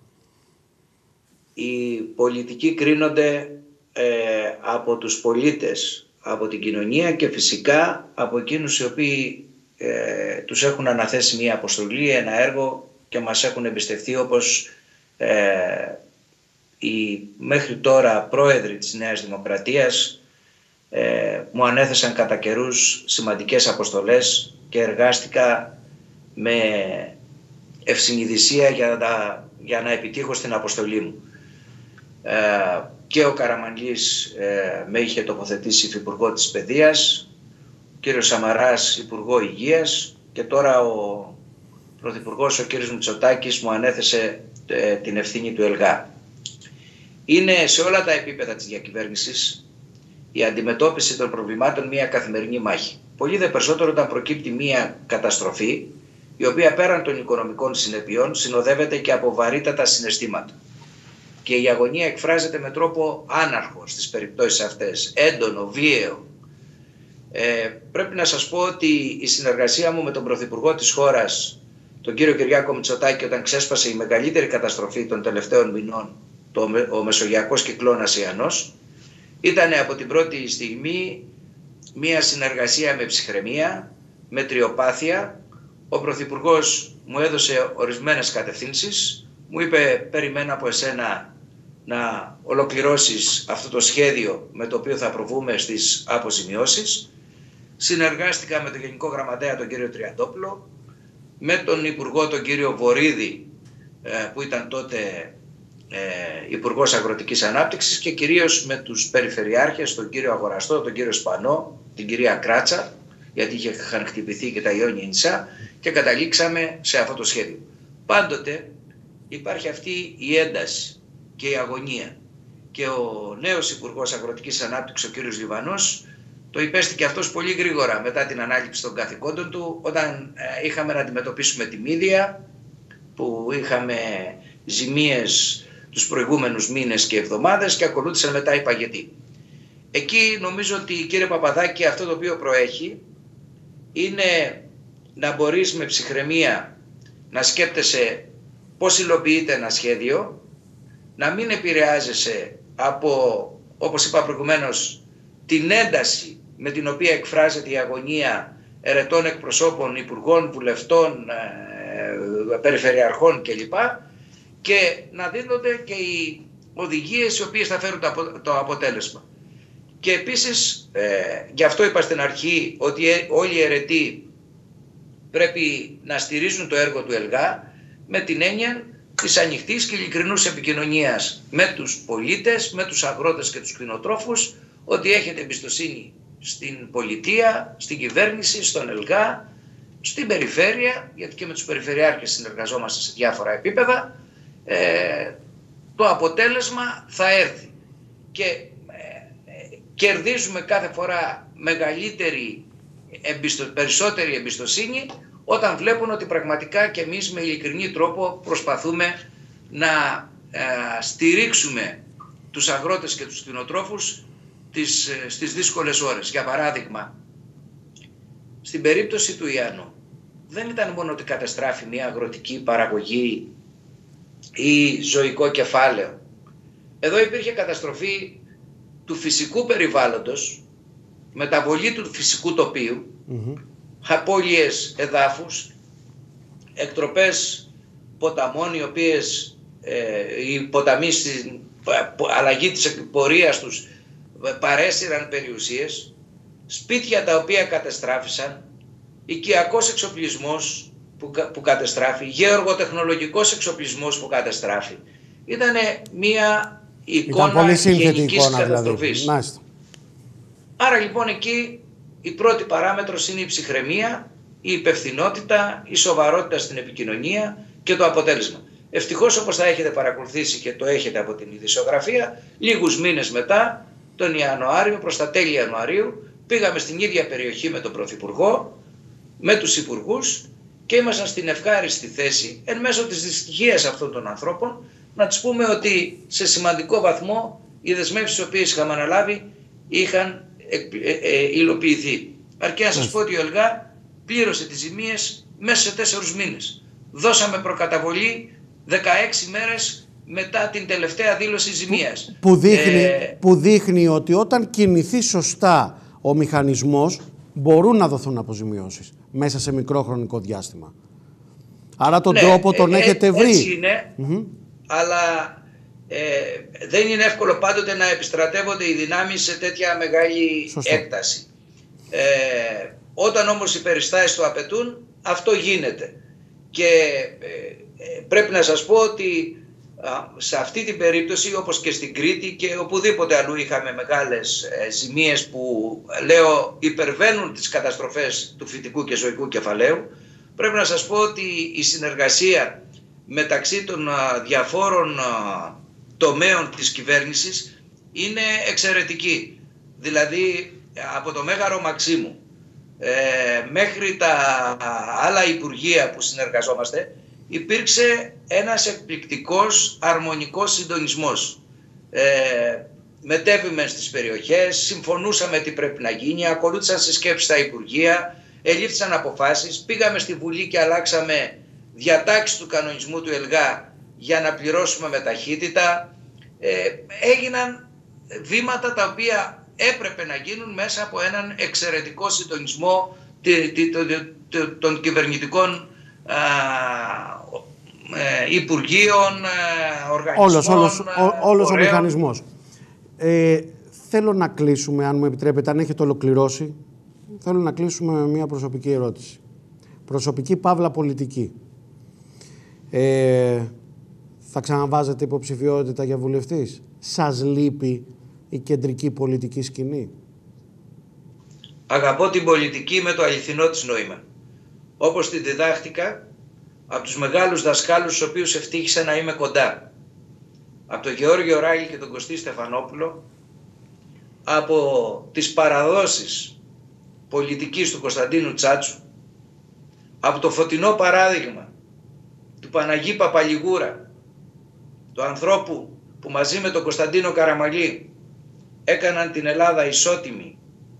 Οι πολιτικοί κρίνονται από τους πολίτες, από την κοινωνία και φυσικά από εκείνους οι οποίοι τους έχουν αναθέσει μια αποστολή, ένα έργο και μας έχουν εμπιστευτεί, όπως οι μέχρι τώρα πρόεδροι της Νέας Δημοκρατίας μου ανέθεσαν κατά καιρούς σημαντικές αποστολές και εργάστηκα με ευσυνειδησία για να επιτύχω στην αποστολή μου. Και ο Καραμανλής με είχε τοποθετήσει υφυπουργό της Παιδείας, ο κύριος Σαμαράς υπουργό Υγείας, και τώρα ο πρωθυπουργός ο κύριος Μητσοτάκης μου ανέθεσε την ευθύνη του ΕΛΓΑ. Είναι σε όλα τα επίπεδα της διακυβέρνησης η αντιμετώπιση των προβλημάτων μια καθημερινή μάχη. Πολύ δε περισσότερο όταν προκύπτει μια καταστροφή, η οποία πέραν των οικονομικών συνεπειών συνοδεύεται και από βαρύτατα συναισθήματα. Και η αγωνία εκφράζεται με τρόπο άναρχο στις περιπτώσεις αυτές, έντονο, βίαιο. Πρέπει να σας πω ότι η συνεργασία μου με τον Πρωθυπουργό της χώρας, τον κύριο Κυριάκο Μητσοτάκη, όταν ξέσπασε η μεγαλύτερη καταστροφή των τελευταίων μηνών, ο Μεσογειακός Κυκλώνας Ιαννός, ήταν από την πρώτη στιγμή μια συνεργασία με ψυχραιμία, με τριοπάθεια. Ο Πρωθυπουργός μου έδωσε ορισμένες κατευθύνσεις, μου είπε περιμένω από εσένα να ολοκληρώσεις αυτό το σχέδιο με το οποίο θα προβούμε στις αποζημιώσεις. Συνεργάστηκα με τον Γενικό Γραμματέα τον κύριο Τριαντόπουλο, με τον Υπουργό τον κύριο Βορίδη που ήταν τότε Υπουργός Αγροτικής Ανάπτυξης και κυρίως με τους Περιφερειάρχες, τον κύριο Αγοραστό, τον κύριο Σπανό, την κυρία Κράτσα, γιατί είχαν χτυπηθεί και τα Ιόνια νησιά και καταλήξαμε σε αυτό το σχέδιο. Πάντοτε υπάρχει αυτή η ένταση και η αγωνία και ο νέος Υπουργός Αγροτικής Ανάπτυξης, ο κύριος Λιβανός, το υπέστη και αυτός πολύ γρήγορα μετά την ανάληψη των καθηκόντων του, όταν είχαμε να αντιμετωπίσουμε τη Μύδια, που είχαμε ζημίες τους προηγούμενους μήνες και εβδομάδες και ακολούθησαν μετά η παγετή. Εκεί νομίζω ότι, κύριε Παπαδάκη, αυτό το οποίο προέχει είναι να μπορείς με ψυχραιμία να σκέπτεσαι πώς υλοποιείται ένα σχέδιο, να μην επηρεάζεσαι από, όπως είπα προηγουμένως, την ένταση με την οποία εκφράζεται η αγωνία ερετών εκπροσώπων, υπουργών, βουλευτών, περιφερειαρχών κλπ. Και να δίνονται και οι οδηγίες οι οποίες θα φέρουν το αποτέλεσμα. Και επίσης, γι' αυτό είπα στην αρχή ότι όλοι οι αιρετοί πρέπει να στηρίζουν το έργο του ΕΛΓΑ με την έννοια της ανοιχτής και ειλικρινούς επικοινωνίας με τους πολίτες, με τους αγρότες και τους κτηνοτρόφους, ότι έχετε εμπιστοσύνη στην πολιτεία, στην κυβέρνηση, στον ΕΛΓΑ, στην περιφέρεια, γιατί και με τους περιφερειάρχες συνεργαζόμαστε σε διάφορα επίπεδα, το αποτέλεσμα θα έρθει. Και κερδίζουμε κάθε φορά περισσότερη εμπιστοσύνη όταν βλέπουν ότι πραγματικά και εμείς με ειλικρινή τρόπο προσπαθούμε να στηρίξουμε τους αγρότες και τους κτηνοτρόφους στις δύσκολες ώρες. Για παράδειγμα, στην περίπτωση του Ιαννού δεν ήταν μόνο ότι καταστράφει μια αγροτική παραγωγή ή ζωικό κεφάλαιο. Εδώ υπήρχε καταστροφή του φυσικού περιβάλλοντος, μεταβολή του φυσικού τοπίου, απώλειες εδάφους, εκτροπές ποταμών, οι οποίες οι ποταμοί στην αλλαγή της πορείας τους παρέσυραν περιουσίες, σπίτια τα οποία καταστράφησαν, οικιακός εξοπλισμός που καταστράφει, γεωργοτεχνολογικός εξοπλισμός που καταστράφει. Ήταν μια εικόνα γενικής καταστροφής. Δηλαδή. Άρα λοιπόν εκεί η πρώτη παράμετρος είναι η ψυχραιμία, η υπευθυνότητα, η σοβαρότητα στην επικοινωνία και το αποτέλεσμα. Ευτυχώς, όπως θα έχετε παρακολουθήσει και το έχετε από την ειδησιογραφία, λίγους μήνες μετά, τον Ιανουάριο, προς τα τέλη Ιανουαρίου, πήγαμε στην ίδια περιοχή με τον Πρωθυπουργό, με τους υπουργούς και ήμασταν στην ευχάριστη θέση, εν μέσω της δυστυχίας αυτών των ανθρώπων, να τους πούμε ότι σε σημαντικό βαθμό οι δεσμεύσεις τις οποίες είχαμε αναλάβει είχαν υλοποιηθεί. Αρκεί να σας πω ότι ο ΕΛΓΑ πλήρωσε τις ζημίες μέσα σε 4 μήνες. Δώσαμε προκαταβολή 16 μέρες μετά την τελευταία δήλωση ζημίας. Που δείχνει ότι όταν κινηθεί σωστά ο μηχανισμός μπορούν να δοθούν αποζημιώσεις μέσα σε μικρό χρονικό διάστημα. Άρα τον τρόπο τον έχετε βρει. Έτσι είναι, αλλά δεν είναι εύκολο πάντοτε να επιστρατεύονται οι δυνάμεις σε τέτοια μεγάλη έκταση. Όταν όμως οι περιστάσεις το απαιτούν, αυτό γίνεται. Και πρέπει να σας πω ότι σε αυτή την περίπτωση, όπως και στην Κρήτη και οπουδήποτε αλλού είχαμε μεγάλες ζημίες που, λέω, υπερβαίνουν τις καταστροφές του φυτικού και ζωικού κεφαλαίου, πρέπει να σας πω ότι η συνεργασία μεταξύ των διαφόρων τομέων της κυβέρνησης είναι εξαιρετική. Δηλαδή από το Μέγαρο Μαξίμου μέχρι τα άλλα υπουργεία που συνεργαζόμαστε υπήρξε ένας εκπληκτικός αρμονικός συντονισμός. μετέβημε στις περιοχές, συμφωνούσαμε τι πρέπει να γίνει, ακολούθησαν συσκέψεις στα Υπουργεία, ελήφθησαν αποφάσεις, πήγαμε στη Βουλή και αλλάξαμε διατάξεις του κανονισμού του ΕΛΓΑ για να πληρώσουμε με ταχύτητα. Έγιναν βήματα τα οποία έπρεπε να γίνουν μέσα από έναν εξαιρετικό συντονισμό των κυβερνητικών υπουργείων, οργανισμών. Όλος ο μηχανισμός. Θέλω να κλείσουμε, αν μου επιτρέπετε, αν έχετε ολοκληρώσει, θέλω να κλείσουμε με μια προσωπική ερώτηση. Προσωπική παύλα πολιτική. Θα ξαναβάζετε υποψηφιότητα για βουλευτής? Σας λείπει η κεντρική πολιτική σκηνή? Αγαπώ την πολιτική με το αληθινό της νόημα. Όπως την διδάχτηκα από τους μεγάλους δασκάλους στους οποίους ευτύχησα να είμαι κοντά. Από τον Γεώργιο Ράγη και τον Κωστή Στεφανόπουλο, από τις παραδόσεις πολιτικής του Κωνσταντίνου Τσάτσου, από το φωτεινό παράδειγμα του Παναγί Παπαλιγούρα, του ανθρώπου που μαζί με τον Κωνσταντίνο Καραμαλή έκαναν την Ελλάδα ισότιμη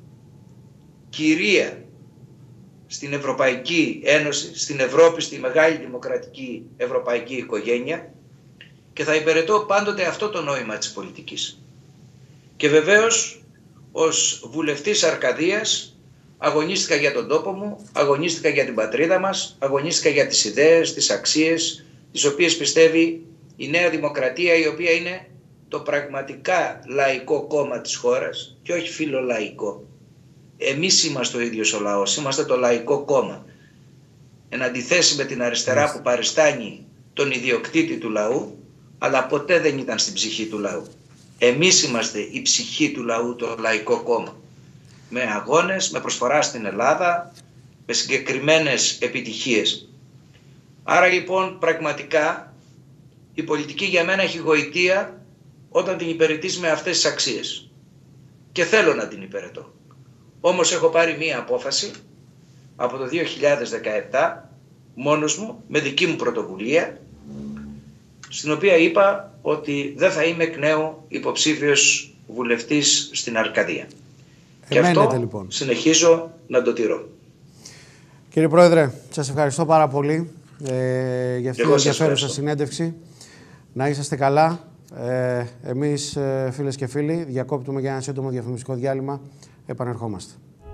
κυρία στην Ευρωπαϊκή Ένωση, στην Ευρώπη, στη μεγάλη δημοκρατική ευρωπαϊκή οικογένεια, και θα υπηρετώ πάντοτε αυτό το νόημα της πολιτικής. Και βεβαίως ως βουλευτής Αρκαδίας αγωνίστηκα για τον τόπο μου, αγωνίστηκα για την πατρίδα μας, αγωνίστηκα για τις ιδέες, τις αξίες, τις οποίες πιστεύει η Νέα Δημοκρατία, η οποία είναι το πραγματικά λαϊκό κόμμα της χώρας και όχι φιλολαϊκό. Εμείς είμαστε ο ίδιος ο λαός, είμαστε το λαϊκό κόμμα. Εν αντιθέσει με την αριστερά που παριστάνει τον ιδιοκτήτη του λαού, αλλά ποτέ δεν ήταν στην ψυχή του λαού. Εμείς είμαστε η ψυχή του λαού, το λαϊκό κόμμα. Με αγώνες, με προσφορά στην Ελλάδα, με συγκεκριμένες επιτυχίες. Άρα λοιπόν πραγματικά η πολιτική για μένα έχει γοητεία όταν την υπηρετείς με αυτές τις αξίες. Και θέλω να την υπηρετώ. Όμως έχω πάρει μία απόφαση από το 2017 μόνος μου, με δική μου πρωτοβουλία, στην οποία είπα ότι δεν θα είμαι εκ νέου υποψήφιος βουλευτής στην Αρκαδία. Και αυτό λοιπόν συνεχίζω να το τηρώ. Κύριε Πρόεδρε, σας ευχαριστώ πάρα πολύ για αυτή την ενδιαφέρουσα συνέντευξη. Να είσαστε καλά. Εμείς, φίλες και φίλοι, διακόπτουμε για ένα σύντομο διαφημιστικό διάλειμμα. Επανερχόμαστε.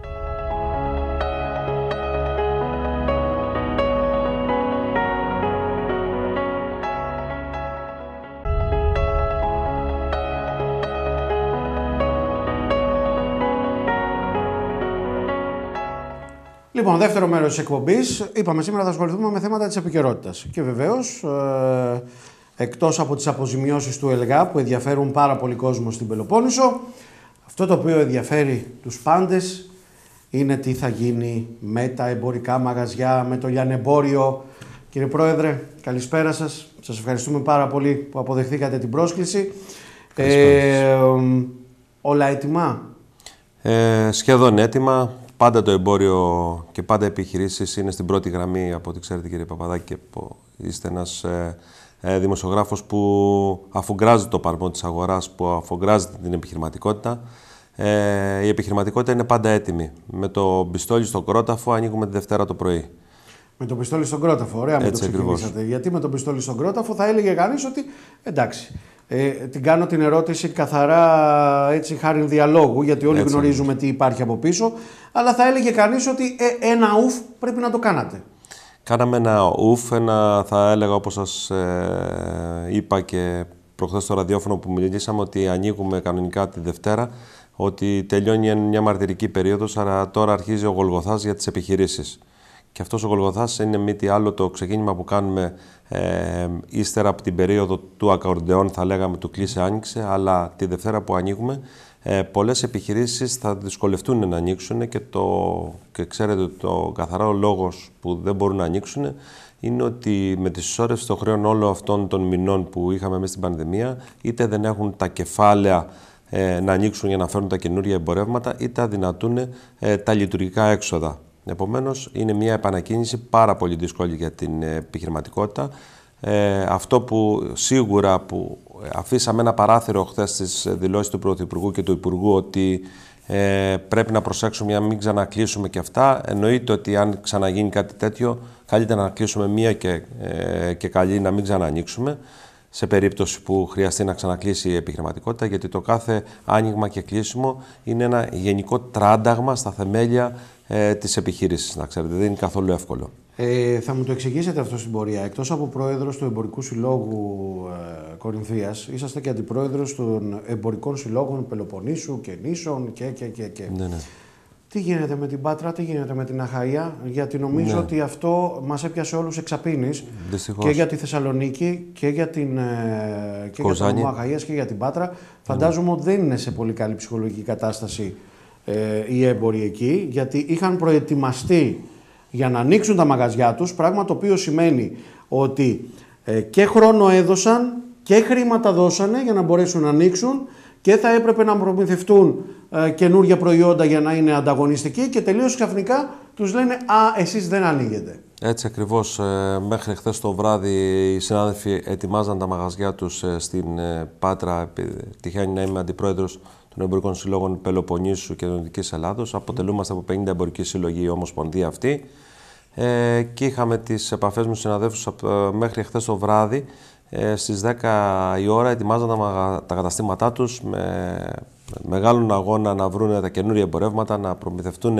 Λοιπόν, δεύτερο μέρος της εκπομπής. Είπαμε σήμερα θα ασχοληθούμε με θέματα της επικαιρότητας. Και βεβαίως, εκτός από τις αποζημιώσεις του ΕΛΓΑ που ενδιαφέρουν πάρα πολύ κόσμο στην Πελοπόννησο, αυτό το οποίο ενδιαφέρει τους πάντες είναι τι θα γίνει με τα εμπορικά μαγαζιά, με το λιανεμπόριο. Κύριε Πρόεδρε, καλησπέρα σας. Σας ευχαριστούμε πάρα πολύ που αποδεχθήκατε την πρόσκληση. Όλα έτοιμα? Σχεδόν έτοιμα. Πάντα το εμπόριο και πάντα οι επιχειρήσεις είναι στην πρώτη γραμμή, από ό,τι ξέρετε κύριε Παπαδάκη, και είστε ένας δημοσιογράφος που αφουγκράζεται το παλμό της αγοράς, που αφουγκράζεται την επιχειρηματικότητα. Η επιχειρηματικότητα είναι πάντα έτοιμη. Με το πιστόλι στον κρόταφο ανοίγουμε τη Δευτέρα το πρωί. Με το πιστόλι στον κρόταφο, ωραία μου το ξεκινήσατε. Γιατί με το πιστόλι στον κρόταφο θα έλεγε κανείς ότι εντάξει. Την κάνω την ερώτηση καθαρά έτσι χάριν διαλόγου, γιατί όλοι γνωρίζουμε τι υπάρχει από πίσω, αλλά θα έλεγε κανείς ότι ένα ουφ πρέπει να το κάνατε. Κάναμε ένα ουφ, θα έλεγα όπως σας είπα και προχθές στο ραδιόφωνο που μιλήσαμε, ότι ανοίγουμε κανονικά τη Δευτέρα, ότι τελειώνει μια μαρτυρική περίοδος, άρα τώρα αρχίζει ο Γολγοθάς για τις επιχειρήσεις. Και αυτός ο Γολγοθάς είναι μη τι άλλο το ξεκίνημα που κάνουμε ύστερα από την περίοδο του ακορντεόν, θα λέγαμε, του κλείσε άνοιξε, αλλά τη Δευτέρα που ανοίγουμε, πολλές επιχειρήσεις θα δυσκολευτούν να ανοίξουν και ξέρετε το καθαρό λόγος που δεν μπορούν να ανοίξουν είναι ότι με τη συσσόρευση των χρέων όλων αυτών των μηνών που είχαμε μέσα στην πανδημία, είτε δεν έχουν τα κεφάλαια να ανοίξουν για να φέρουν τα καινούργια εμπορεύματα, είτε αδυνατούν τα λειτουργικά έξοδα. Επομένως, είναι μια επανακίνηση πάρα πολύ δύσκολη για την επιχειρηματικότητα. Αυτό που σίγουρα που αφήσαμε ένα παράθυρο χθες στις δηλώσεις του Πρωθυπουργού και του Υπουργού ότι πρέπει να προσέξουμε για να μην ξανακλείσουμε και αυτά. Εννοείται ότι αν ξαναγίνει κάτι τέτοιο, καλύτερα να κλείσουμε μία και καλή να μην ξαναανοίξουμε σε περίπτωση που χρειαστεί να ξανακλείσει η επιχειρηματικότητα, γιατί το κάθε άνοιγμα και κλείσιμο είναι ένα γενικό τράνταγμα στα θεμέλια της επιχείρησης, να ξέρετε. Δεν είναι καθόλου εύκολο. Θα μου το εξηγήσετε αυτό στην πορεία. Εκτός από πρόεδρος του Εμπορικού Συλλόγου Κορινθίας, είσαστε και αντιπρόεδρος των Εμπορικών Συλλόγων Πελοποννήσου και Νήσων και. Ναι. Τι γίνεται με την Πάτρα, τι γίνεται με την Αχαΐα, γιατί νομίζω ότι αυτό μας έπιασε όλους εξαπίνης. Και για τη Θεσσαλονίκη και για την Νομό Αχαΐας και για την Πάτρα. Φαντάζομαι ότι δεν είναι σε πολύ καλή ψυχολογική κατάσταση οι έμποροι εκεί, γιατί είχαν προετοιμαστεί για να ανοίξουν τα μαγαζιά τους, πράγμα το οποίο σημαίνει ότι και χρόνο έδωσαν και χρήματα δώσανε για να μπορέσουν να ανοίξουν και θα έπρεπε να προμηθευτούν καινούργια προϊόντα για να είναι ανταγωνιστικοί και τελείως ξαφνικά τους λένε «Α, εσείς δεν ανοίγετε». Έτσι ακριβώς. Μέχρι χθες το βράδυ οι συνάδελφοι ετοιμάζαν τα μαγαζιά τους στην Πάτρα. Τυχαίνει να είμαι αντιπρόεδρος των Εμπορικών Συλλόγων Πελοποννήσου και Δυτικής Ελλάδος. Αποτελούμαστε από 50 εμπορικοί σύλλογοι η Ομοσπονδία αυτή. Και είχαμε τις επαφές με τους συναδέλφους μέχρι χθες το βράδυ. Στις 10 η ώρα ετοιμάζαν τα καταστήματά τους με μεγάλον αγώνα να βρουν τα καινούργια εμπορεύματα, να προμηθευτούν,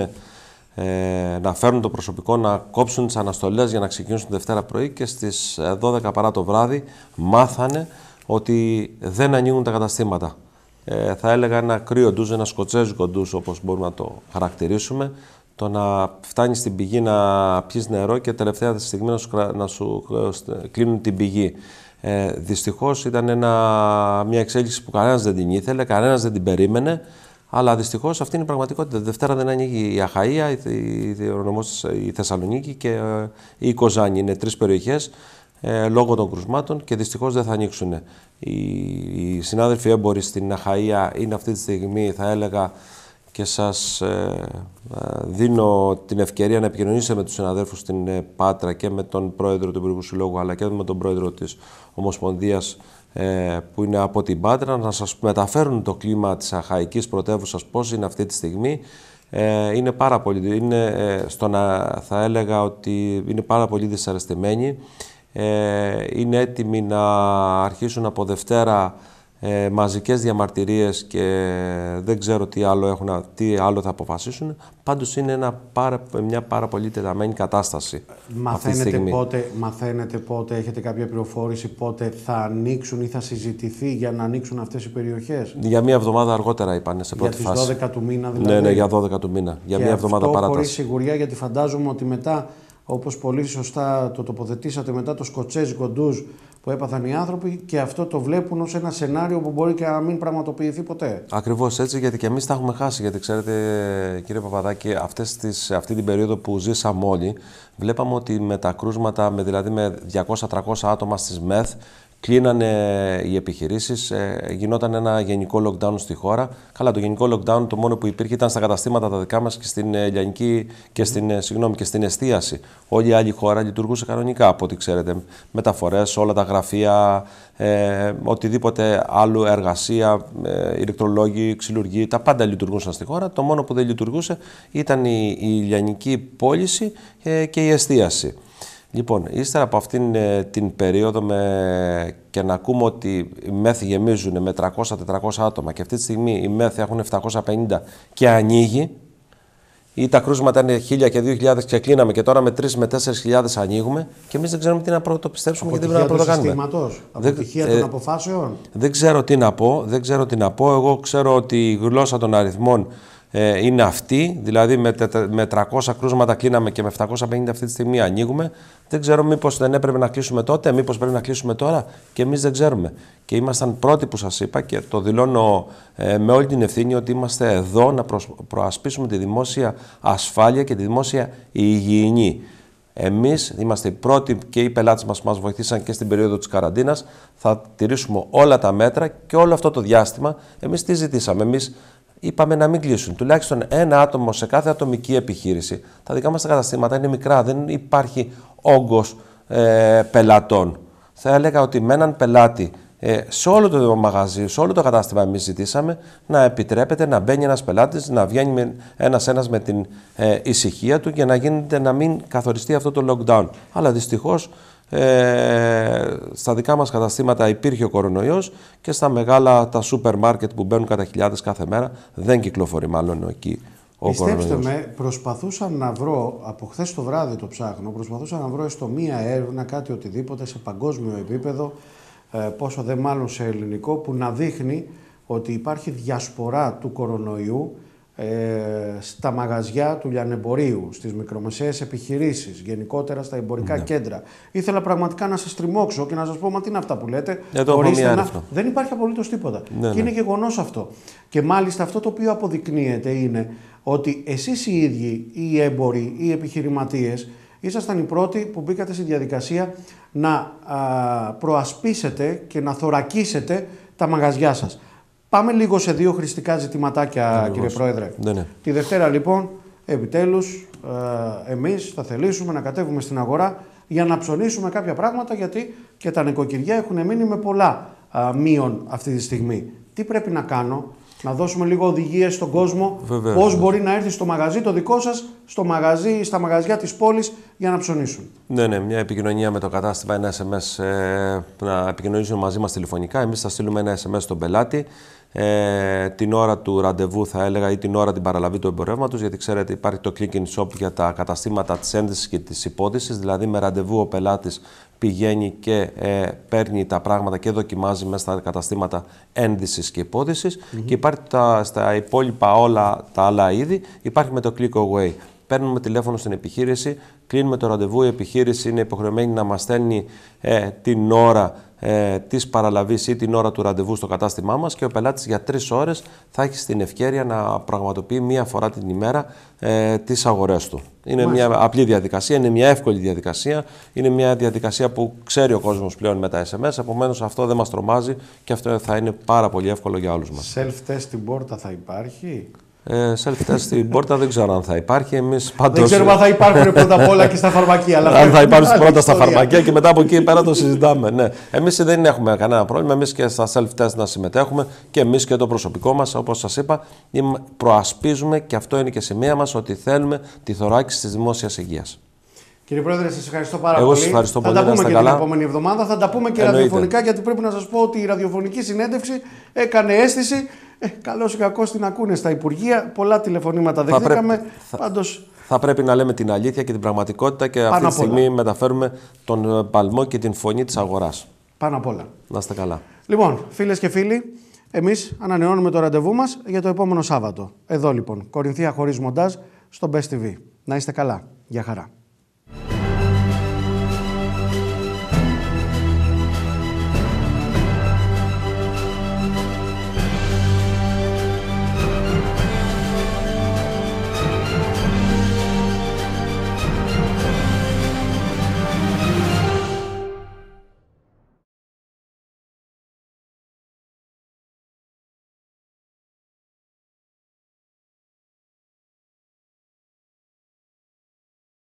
να φέρουν το προσωπικό, να κόψουν τις αναστολές για να ξεκινήσουν Δευτέρα πρωί και στις 12 παρά το βράδυ μάθανε ότι δεν ανοίγουν τα καταστήματα. Θα έλεγα ένα κρύο ντουζ, ένα σκοτσέζικο ντουζ όπως μπορούμε να το χαρακτηρίσουμε. Το να φτάνεις στην πηγή να πιεις νερό και τελευταία στιγμή να σου κλείνουν την πηγή. Δυστυχώς ήταν μια εξέλιξη που κανένας δεν την ήθελε, κανένας δεν την περίμενε, αλλά δυστυχώς αυτή είναι η πραγματικότητα. Δευτέρα δεν ανοίγει η Αχαΐα, η Θεσσαλονίκη και η Κοζάνη. Είναι τρεις περιοχές λόγω των κρουσμάτων και δυστυχώς δεν θα ανοίξουν. Οι συνάδελφοι έμποροι στην Αχαΐα είναι αυτή τη στιγμή, θα έλεγα, και σας δίνω την ευκαιρία να επικοινωνήσετε με τους συναδέλφους στην Πάτρα και με τον πρόεδρο του Εμπορικού Συλλόγου αλλά και με τον πρόεδρο της Ομοσπονδίας που είναι από την Πάτρα να σας μεταφέρουν το κλίμα της αχαϊκής πρωτεύουσας πώς είναι αυτή τη στιγμή. Είναι πάρα πολύ, θα έλεγα ότι είναι πάρα πολύ δυσαρεστημένοι. Είναι έτοιμοι να αρχίσουν από Δευτέρα μαζικές διαμαρτυρίες και δεν ξέρω τι άλλο θα αποφασίσουν. Πάντως είναι μια πάρα πολύ τεταμένη κατάσταση. Μαθαίνετε πότε, έχετε κάποια πληροφόρηση πότε θα ανοίξουν ή θα συζητηθεί για να ανοίξουν αυτές οι περιοχές? Για μία εβδομάδα αργότερα είπανε σε πρώτη φάση. Για τις 12 του μήνα δηλαδή? Ναι, για 12 του μήνα. Για μία εβδομάδα παράταση. Χωρίς σιγουριά, γιατί φαντάζομαι ότι μετά, όπως πολύ σωστά το τοποθετήσατε, μετά το σκοτσέζικο ντουζ που έπαθαν οι άνθρωποι και αυτό το βλέπουν ως ένα σενάριο που μπορεί και να μην πραγματοποιηθεί ποτέ. Ακριβώς έτσι, γιατί και εμείς τα έχουμε χάσει. Γιατί ξέρετε, κύριε Παπαδάκη, αυτή την περίοδο που ζήσαμε όλοι, βλέπαμε ότι με τα κρούσματα, δηλαδή με 200-300 άτομα στις ΜΕΘ, κλείνανε οι επιχειρήσεις, γινόταν ένα γενικό lockdown στη χώρα. Καλά, το γενικό lockdown το μόνο που υπήρχε ήταν στα καταστήματα τα δικά μας και στην λιανική και στην εστίαση. Όλη η άλλη χώρα λειτουργούσε κανονικά, από ό,τι ξέρετε. Μεταφορές, όλα τα γραφεία, οτιδήποτε άλλο, εργασία, ηλεκτρολόγοι, ξυλουργοί, τα πάντα λειτουργούσαν στη χώρα. Το μόνο που δεν λειτουργούσε ήταν η λιανική πώληση και η εστίαση. Λοιπόν, ύστερα από αυτήν την περίοδο και να ακούμε ότι οι ΜΕΘ γεμίζουν με 300-400 άτομα και αυτή τη στιγμή οι ΜΕΘ έχουν 750 και ανοίγει, ή τα κρούσματα είναι 1.000 και 2.000 και κλείναμε και τώρα με 3 με 4.000 ανοίγουμε και εμείς δεν ξέρουμε τι να πρωτοπιστέψουμε και τι να πρωτοκάνουμε. Αποτυχία των αποφάσεων. Δεν ξέρω τι να πω. Εγώ ξέρω ότι η γλώσσα των αριθμών είναι αυτή, δηλαδή με 300 κρούσματα κλείναμε και με 750 αυτή τη στιγμή ανοίγουμε. Δεν ξέρω μήπως δεν έπρεπε να κλείσουμε τότε, μήπως πρέπει να κλείσουμε τώρα και εμείς δεν ξέρουμε. Και ήμασταν πρώτοι που σας είπα και το δηλώνω με όλη την ευθύνη ότι είμαστε εδώ να προασπίσουμε τη δημόσια ασφάλεια και τη δημόσια υγιεινή. Εμείς είμαστε οι πρώτοι και οι πελάτες μας που μας βοηθήσαν και στην περίοδο της καραντίνας. Θα τηρήσουμε όλα τα μέτρα και όλο αυτό το διάστημα εμείς τι ζητήσαμε? Εμείς είπαμε να μην κλείσουν. Τουλάχιστον ένα άτομο σε κάθε ατομική επιχείρηση. Τα δικά μας τα καταστήματα είναι μικρά, δεν υπάρχει όγκος πελατών. θα έλεγα ότι με έναν πελάτη σε όλο το μαγαζί, σε όλο το κατάστημα εμείς ζητήσαμε να επιτρέπεται να μπαίνει ένας πελάτης, να βγαίνει ένας με την ησυχία του και να μην καθοριστεί αυτό το lockdown. Αλλά δυστυχώς στα δικά μας καταστήματα υπήρχε ο κορονοϊός και στα μεγάλα τα σούπερ μάρκετ που μπαίνουν κατά χιλιάδες κάθε μέρα δεν κυκλοφορεί μάλλον εκεί ο κορονοϊός. Πιστέψτε με, προσπαθούσα να βρω, από χθες το βράδυ το ψάχνω, προσπαθούσα να βρω έστω μία έρευνα, κάτι οτιδήποτε σε παγκόσμιο επίπεδο, πόσο δε μάλλον σε ελληνικό, που να δείχνει ότι υπάρχει διασπορά του κορονοϊού στα μαγαζιά του λιανεμπορίου, στις μικρομεσαίες επιχειρήσεις, γενικότερα στα εμπορικά κέντρα. Ήθελα πραγματικά να σας τριμώξω και να σας πω, μα τι είναι αυτά που λέτε. Δεν υπάρχει απολύτως τίποτα. Και είναι γεγονός αυτό. Και μάλιστα αυτό το οποίο αποδεικνύεται είναι ότι εσείς οι ίδιοι, οι έμποροι, οι επιχειρηματίες, ήσασταν οι πρώτοι που μπήκατε στη διαδικασία να προασπίσετε και να θωρακίσετε τα μαγαζιά σας. Πάμε λίγο σε δύο χρηστικά ζητηματάκια, κύριε Πρόεδρε. Ναι. Τη Δευτέρα, λοιπόν, επιτέλους, εμείς θα θελήσουμε να κατέβουμε στην αγορά για να ψωνίσουμε κάποια πράγματα, γιατί και τα νοικοκυριά έχουν μείνει με πολλά μείον αυτή τη στιγμή. Τι πρέπει να κάνω? Να δώσουμε λίγο οδηγίες στον κόσμο, πώς μπορεί να έρθει στο μαγαζί το δικό σας, στα μαγαζιά της πόλης για να ψωνίσουν. Ναι, μια επικοινωνία με το κατάστημα, ένα SMS, να επικοινωνήσουν μαζί μας τηλεφωνικά. Εμείς θα στείλουμε ένα SMS στον πελάτη την ώρα του ραντεβού, θα έλεγα, ή την ώρα την παραλαβή του εμπορεύματος, γιατί ξέρετε υπάρχει το click in shop για τα καταστήματα της ένδυσης και της υπόδυσης, δηλαδή με ραντεβού ο πελάτης πηγαίνει και παίρνει τα πράγματα και δοκιμάζει μέσα στα καταστήματα ένδυσης και υπόδυσης και υπάρχει στα υπόλοιπα όλα τα άλλα είδη, υπάρχει με το click away. Παίρνουμε τηλέφωνο στην επιχείρηση, κλείνουμε το ραντεβού, η επιχείρηση είναι υποχρεωμένη να μας στέλνει την ώρα της παραλαβής ή την ώρα του ραντεβού στο κατάστημά μας και ο πελάτης για 3 ώρες θα έχει την ευκαιρία να πραγματοποιεί μία φορά την ημέρα τις αγορές του. Είναι μια απλή διαδικασία, είναι μια εύκολη διαδικασία, είναι μια διαδικασία που ξέρει ο κόσμος πλέον με τα SMS, επομένως αυτό δεν μας τρομάζει και αυτό θα είναι πάρα πολύ εύκολο για όλους μας. Self-test στην πόρτα θα υπάρχει? Self-test στην πόρτα δεν ξέρω αν θα υπάρχει. Εμείς πάντως... Δεν ξέρουμε αν θα υπάρχουν πρώτα απ' όλα και στα φαρμακεία. Αλλά αν θα υπάρχουν πρώτα στα φαρμακεία και μετά από εκεί πέρα το συζητάμε. Ναι. Εμείς δεν έχουμε κανένα πρόβλημα. Εμείς και στα self-test να συμμετέχουμε και εμείς και το προσωπικό μας, όπως σας είπα, προασπίζουμε και αυτό είναι και σημαία μας ότι θέλουμε τη θωράκιση της δημόσιας υγείας. Κύριε Πρόεδρε, σας ευχαριστώ πάρα πολύ. Εγώ σας ευχαριστώ θα πολύ. τα πούμε και την επόμενη εβδομάδα. Θα τα πούμε και ραδιοφωνικά, γιατί πρέπει να σας πω ότι η ραδιοφωνική συνέντευξη έκανε αίσθηση. Καλώς ή κακώς την ακούνε στα Υπουργεία. Πολλά τηλεφωνήματα δεχτήκαμε. Θα πρέπει να λέμε την αλήθεια και την πραγματικότητα και αυτή τη στιγμή μεταφέρουμε τον παλμό και την φωνή της αγοράς. Πάνω απ' όλα. Να είστε καλά. Λοιπόν, φίλες και φίλοι, εμείς ανανεώνουμε το ραντεβού μας για το επόμενο Σάββατο. Εδώ λοιπόν, Κορινθία χωρίς μοντάζ, στο Best TV. Να είστε καλά. Γεια χαρά.